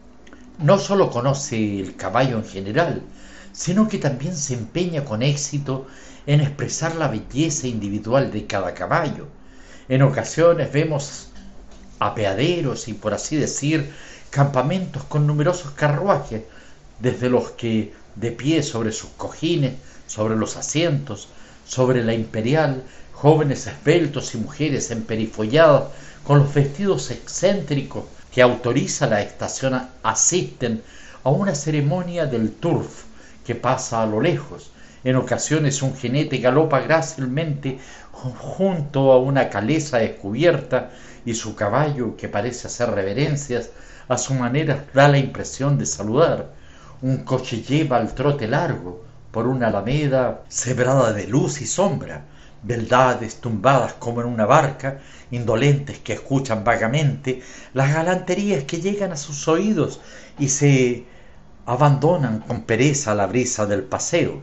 no sólo conoce el caballo en general, sino que también se empeña con éxito en expresar la belleza individual de cada caballo. En ocasiones vemos apeaderos y, por así decir, campamentos con numerosos carruajes, desde los que, de pie sobre sus cojines, sobre los asientos, sobre la imperial, jóvenes esbeltos y mujeres emperifolladas con los vestidos excéntricos que autoriza la estación, asisten a una ceremonia del turf que pasa a lo lejos. En ocasiones un jinete galopa grácilmente junto a una caleza descubierta y su caballo, que parece hacer reverencias, a su manera da la impresión de saludar. Un coche lleva al trote largo por una alameda cebrada de luz y sombra, beldades tumbadas como en una barca, indolentes que escuchan vagamente las galanterías que llegan a sus oídos y se abandonan con pereza a la brisa del paseo.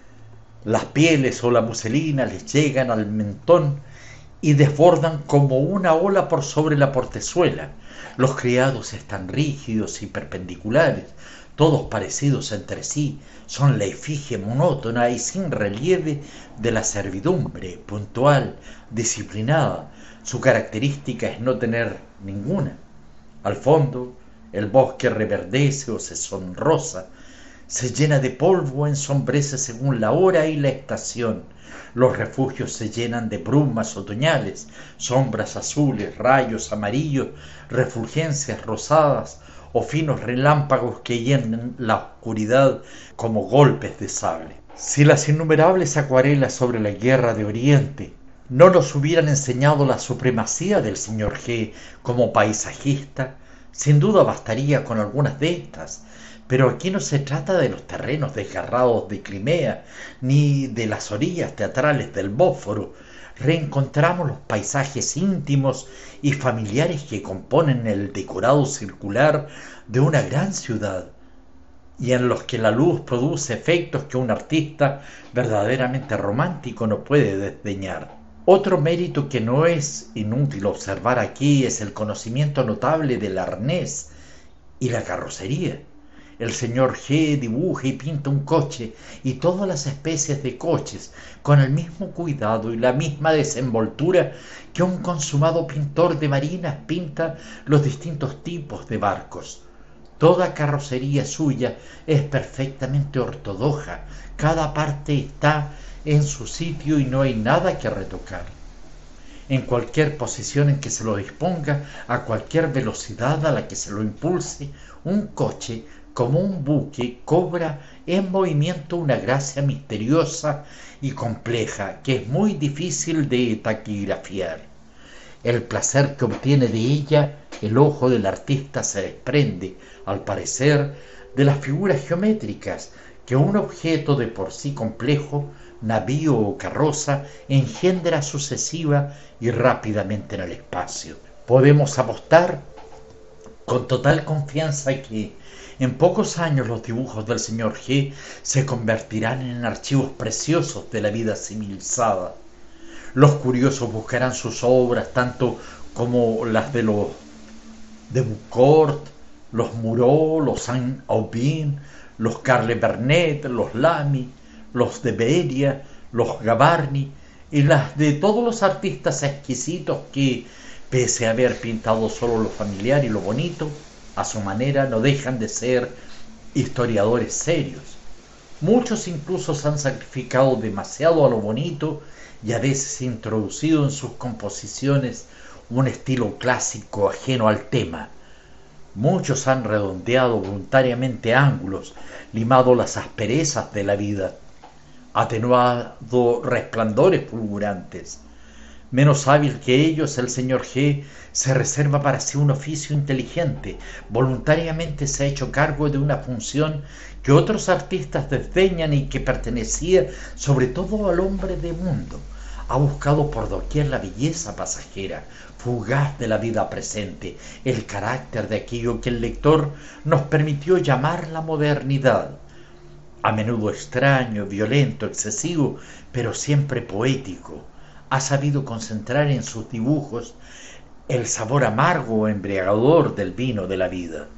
Las pieles o la muselina les llegan al mentón y desbordan como una ola por sobre la portezuela. Los criados están rígidos y perpendiculares, todos parecidos entre sí, son la efigie monótona y sin relieve de la servidumbre, puntual, disciplinada. Su característica es no tener ninguna. Al fondo, el bosque reverdece o se sonrosa, se llena de polvo o ensombrece según la hora y la estación. Los refugios se llenan de brumas otoñales, sombras azules, rayos amarillos, refulgencias rosadas o finos relámpagos que llenan la oscuridad como golpes de sable. Si las innumerables acuarelas sobre la guerra de Oriente no nos hubieran enseñado la supremacía del señor G como paisajista, sin duda bastaría con algunas de estas, pero aquí no se trata de los terrenos desgarrados de Crimea, ni de las orillas teatrales del Bósforo. Reencontramos los paisajes íntimos y familiares que componen el decorado circular de una gran ciudad, y en los que la luz produce efectos que un artista verdaderamente romántico no puede desdeñar. Otro mérito que no es inútil observar aquí es el conocimiento notable del arnés y la carrocería. El señor G dibuja y pinta un coche y todas las especies de coches con el mismo cuidado y la misma desenvoltura que un consumado pintor de marinas pinta los distintos tipos de barcos. Toda carrocería suya es perfectamente ortodoxa, cada parte está en su sitio y no hay nada que retocar. En cualquier posición en que se lo disponga, a cualquier velocidad a la que se lo impulse, un coche, como un buque, cobra en movimiento una gracia misteriosa y compleja que es muy difícil de taquigrafiar. El placer que obtiene de ella el ojo del artista se desprende, al parecer, de las figuras geométricas que un objeto de por sí complejo, navío o carroza, engendra sucesiva y rápidamente en el espacio. Podemos apostar con total confianza que en pocos años los dibujos del señor G se convertirán en archivos preciosos de la vida civilizada. Los curiosos buscarán sus obras tanto como las de los de Bucourt, los Moreau, los Saint-Aubin, los Carle Vernet, los Lamy, los de Beria, los Gavarni y las de todos los artistas exquisitos que, pese a haber pintado solo lo familiar y lo bonito, a su manera no dejan de ser historiadores serios. Muchos incluso se han sacrificado demasiado a lo bonito y a veces introducido en sus composiciones un estilo clásico ajeno al tema. Muchos han redondeado voluntariamente ángulos, limado las asperezas de la vida, atenuado resplandores fulgurantes. Menos hábil que ellos, el señor G se reserva para sí un oficio inteligente, voluntariamente se ha hecho cargo de una función que otros artistas desdeñan y que pertenecía sobre todo al hombre de mundo. Ha buscado por doquier la belleza pasajera, fugaz de la vida presente, el carácter de aquello que el lector nos permitió llamar la modernidad. A menudo extraño, violento, excesivo, pero siempre poético. Ha sabido concentrar en sus dibujos el sabor amargo o embriagador del vino de la vida.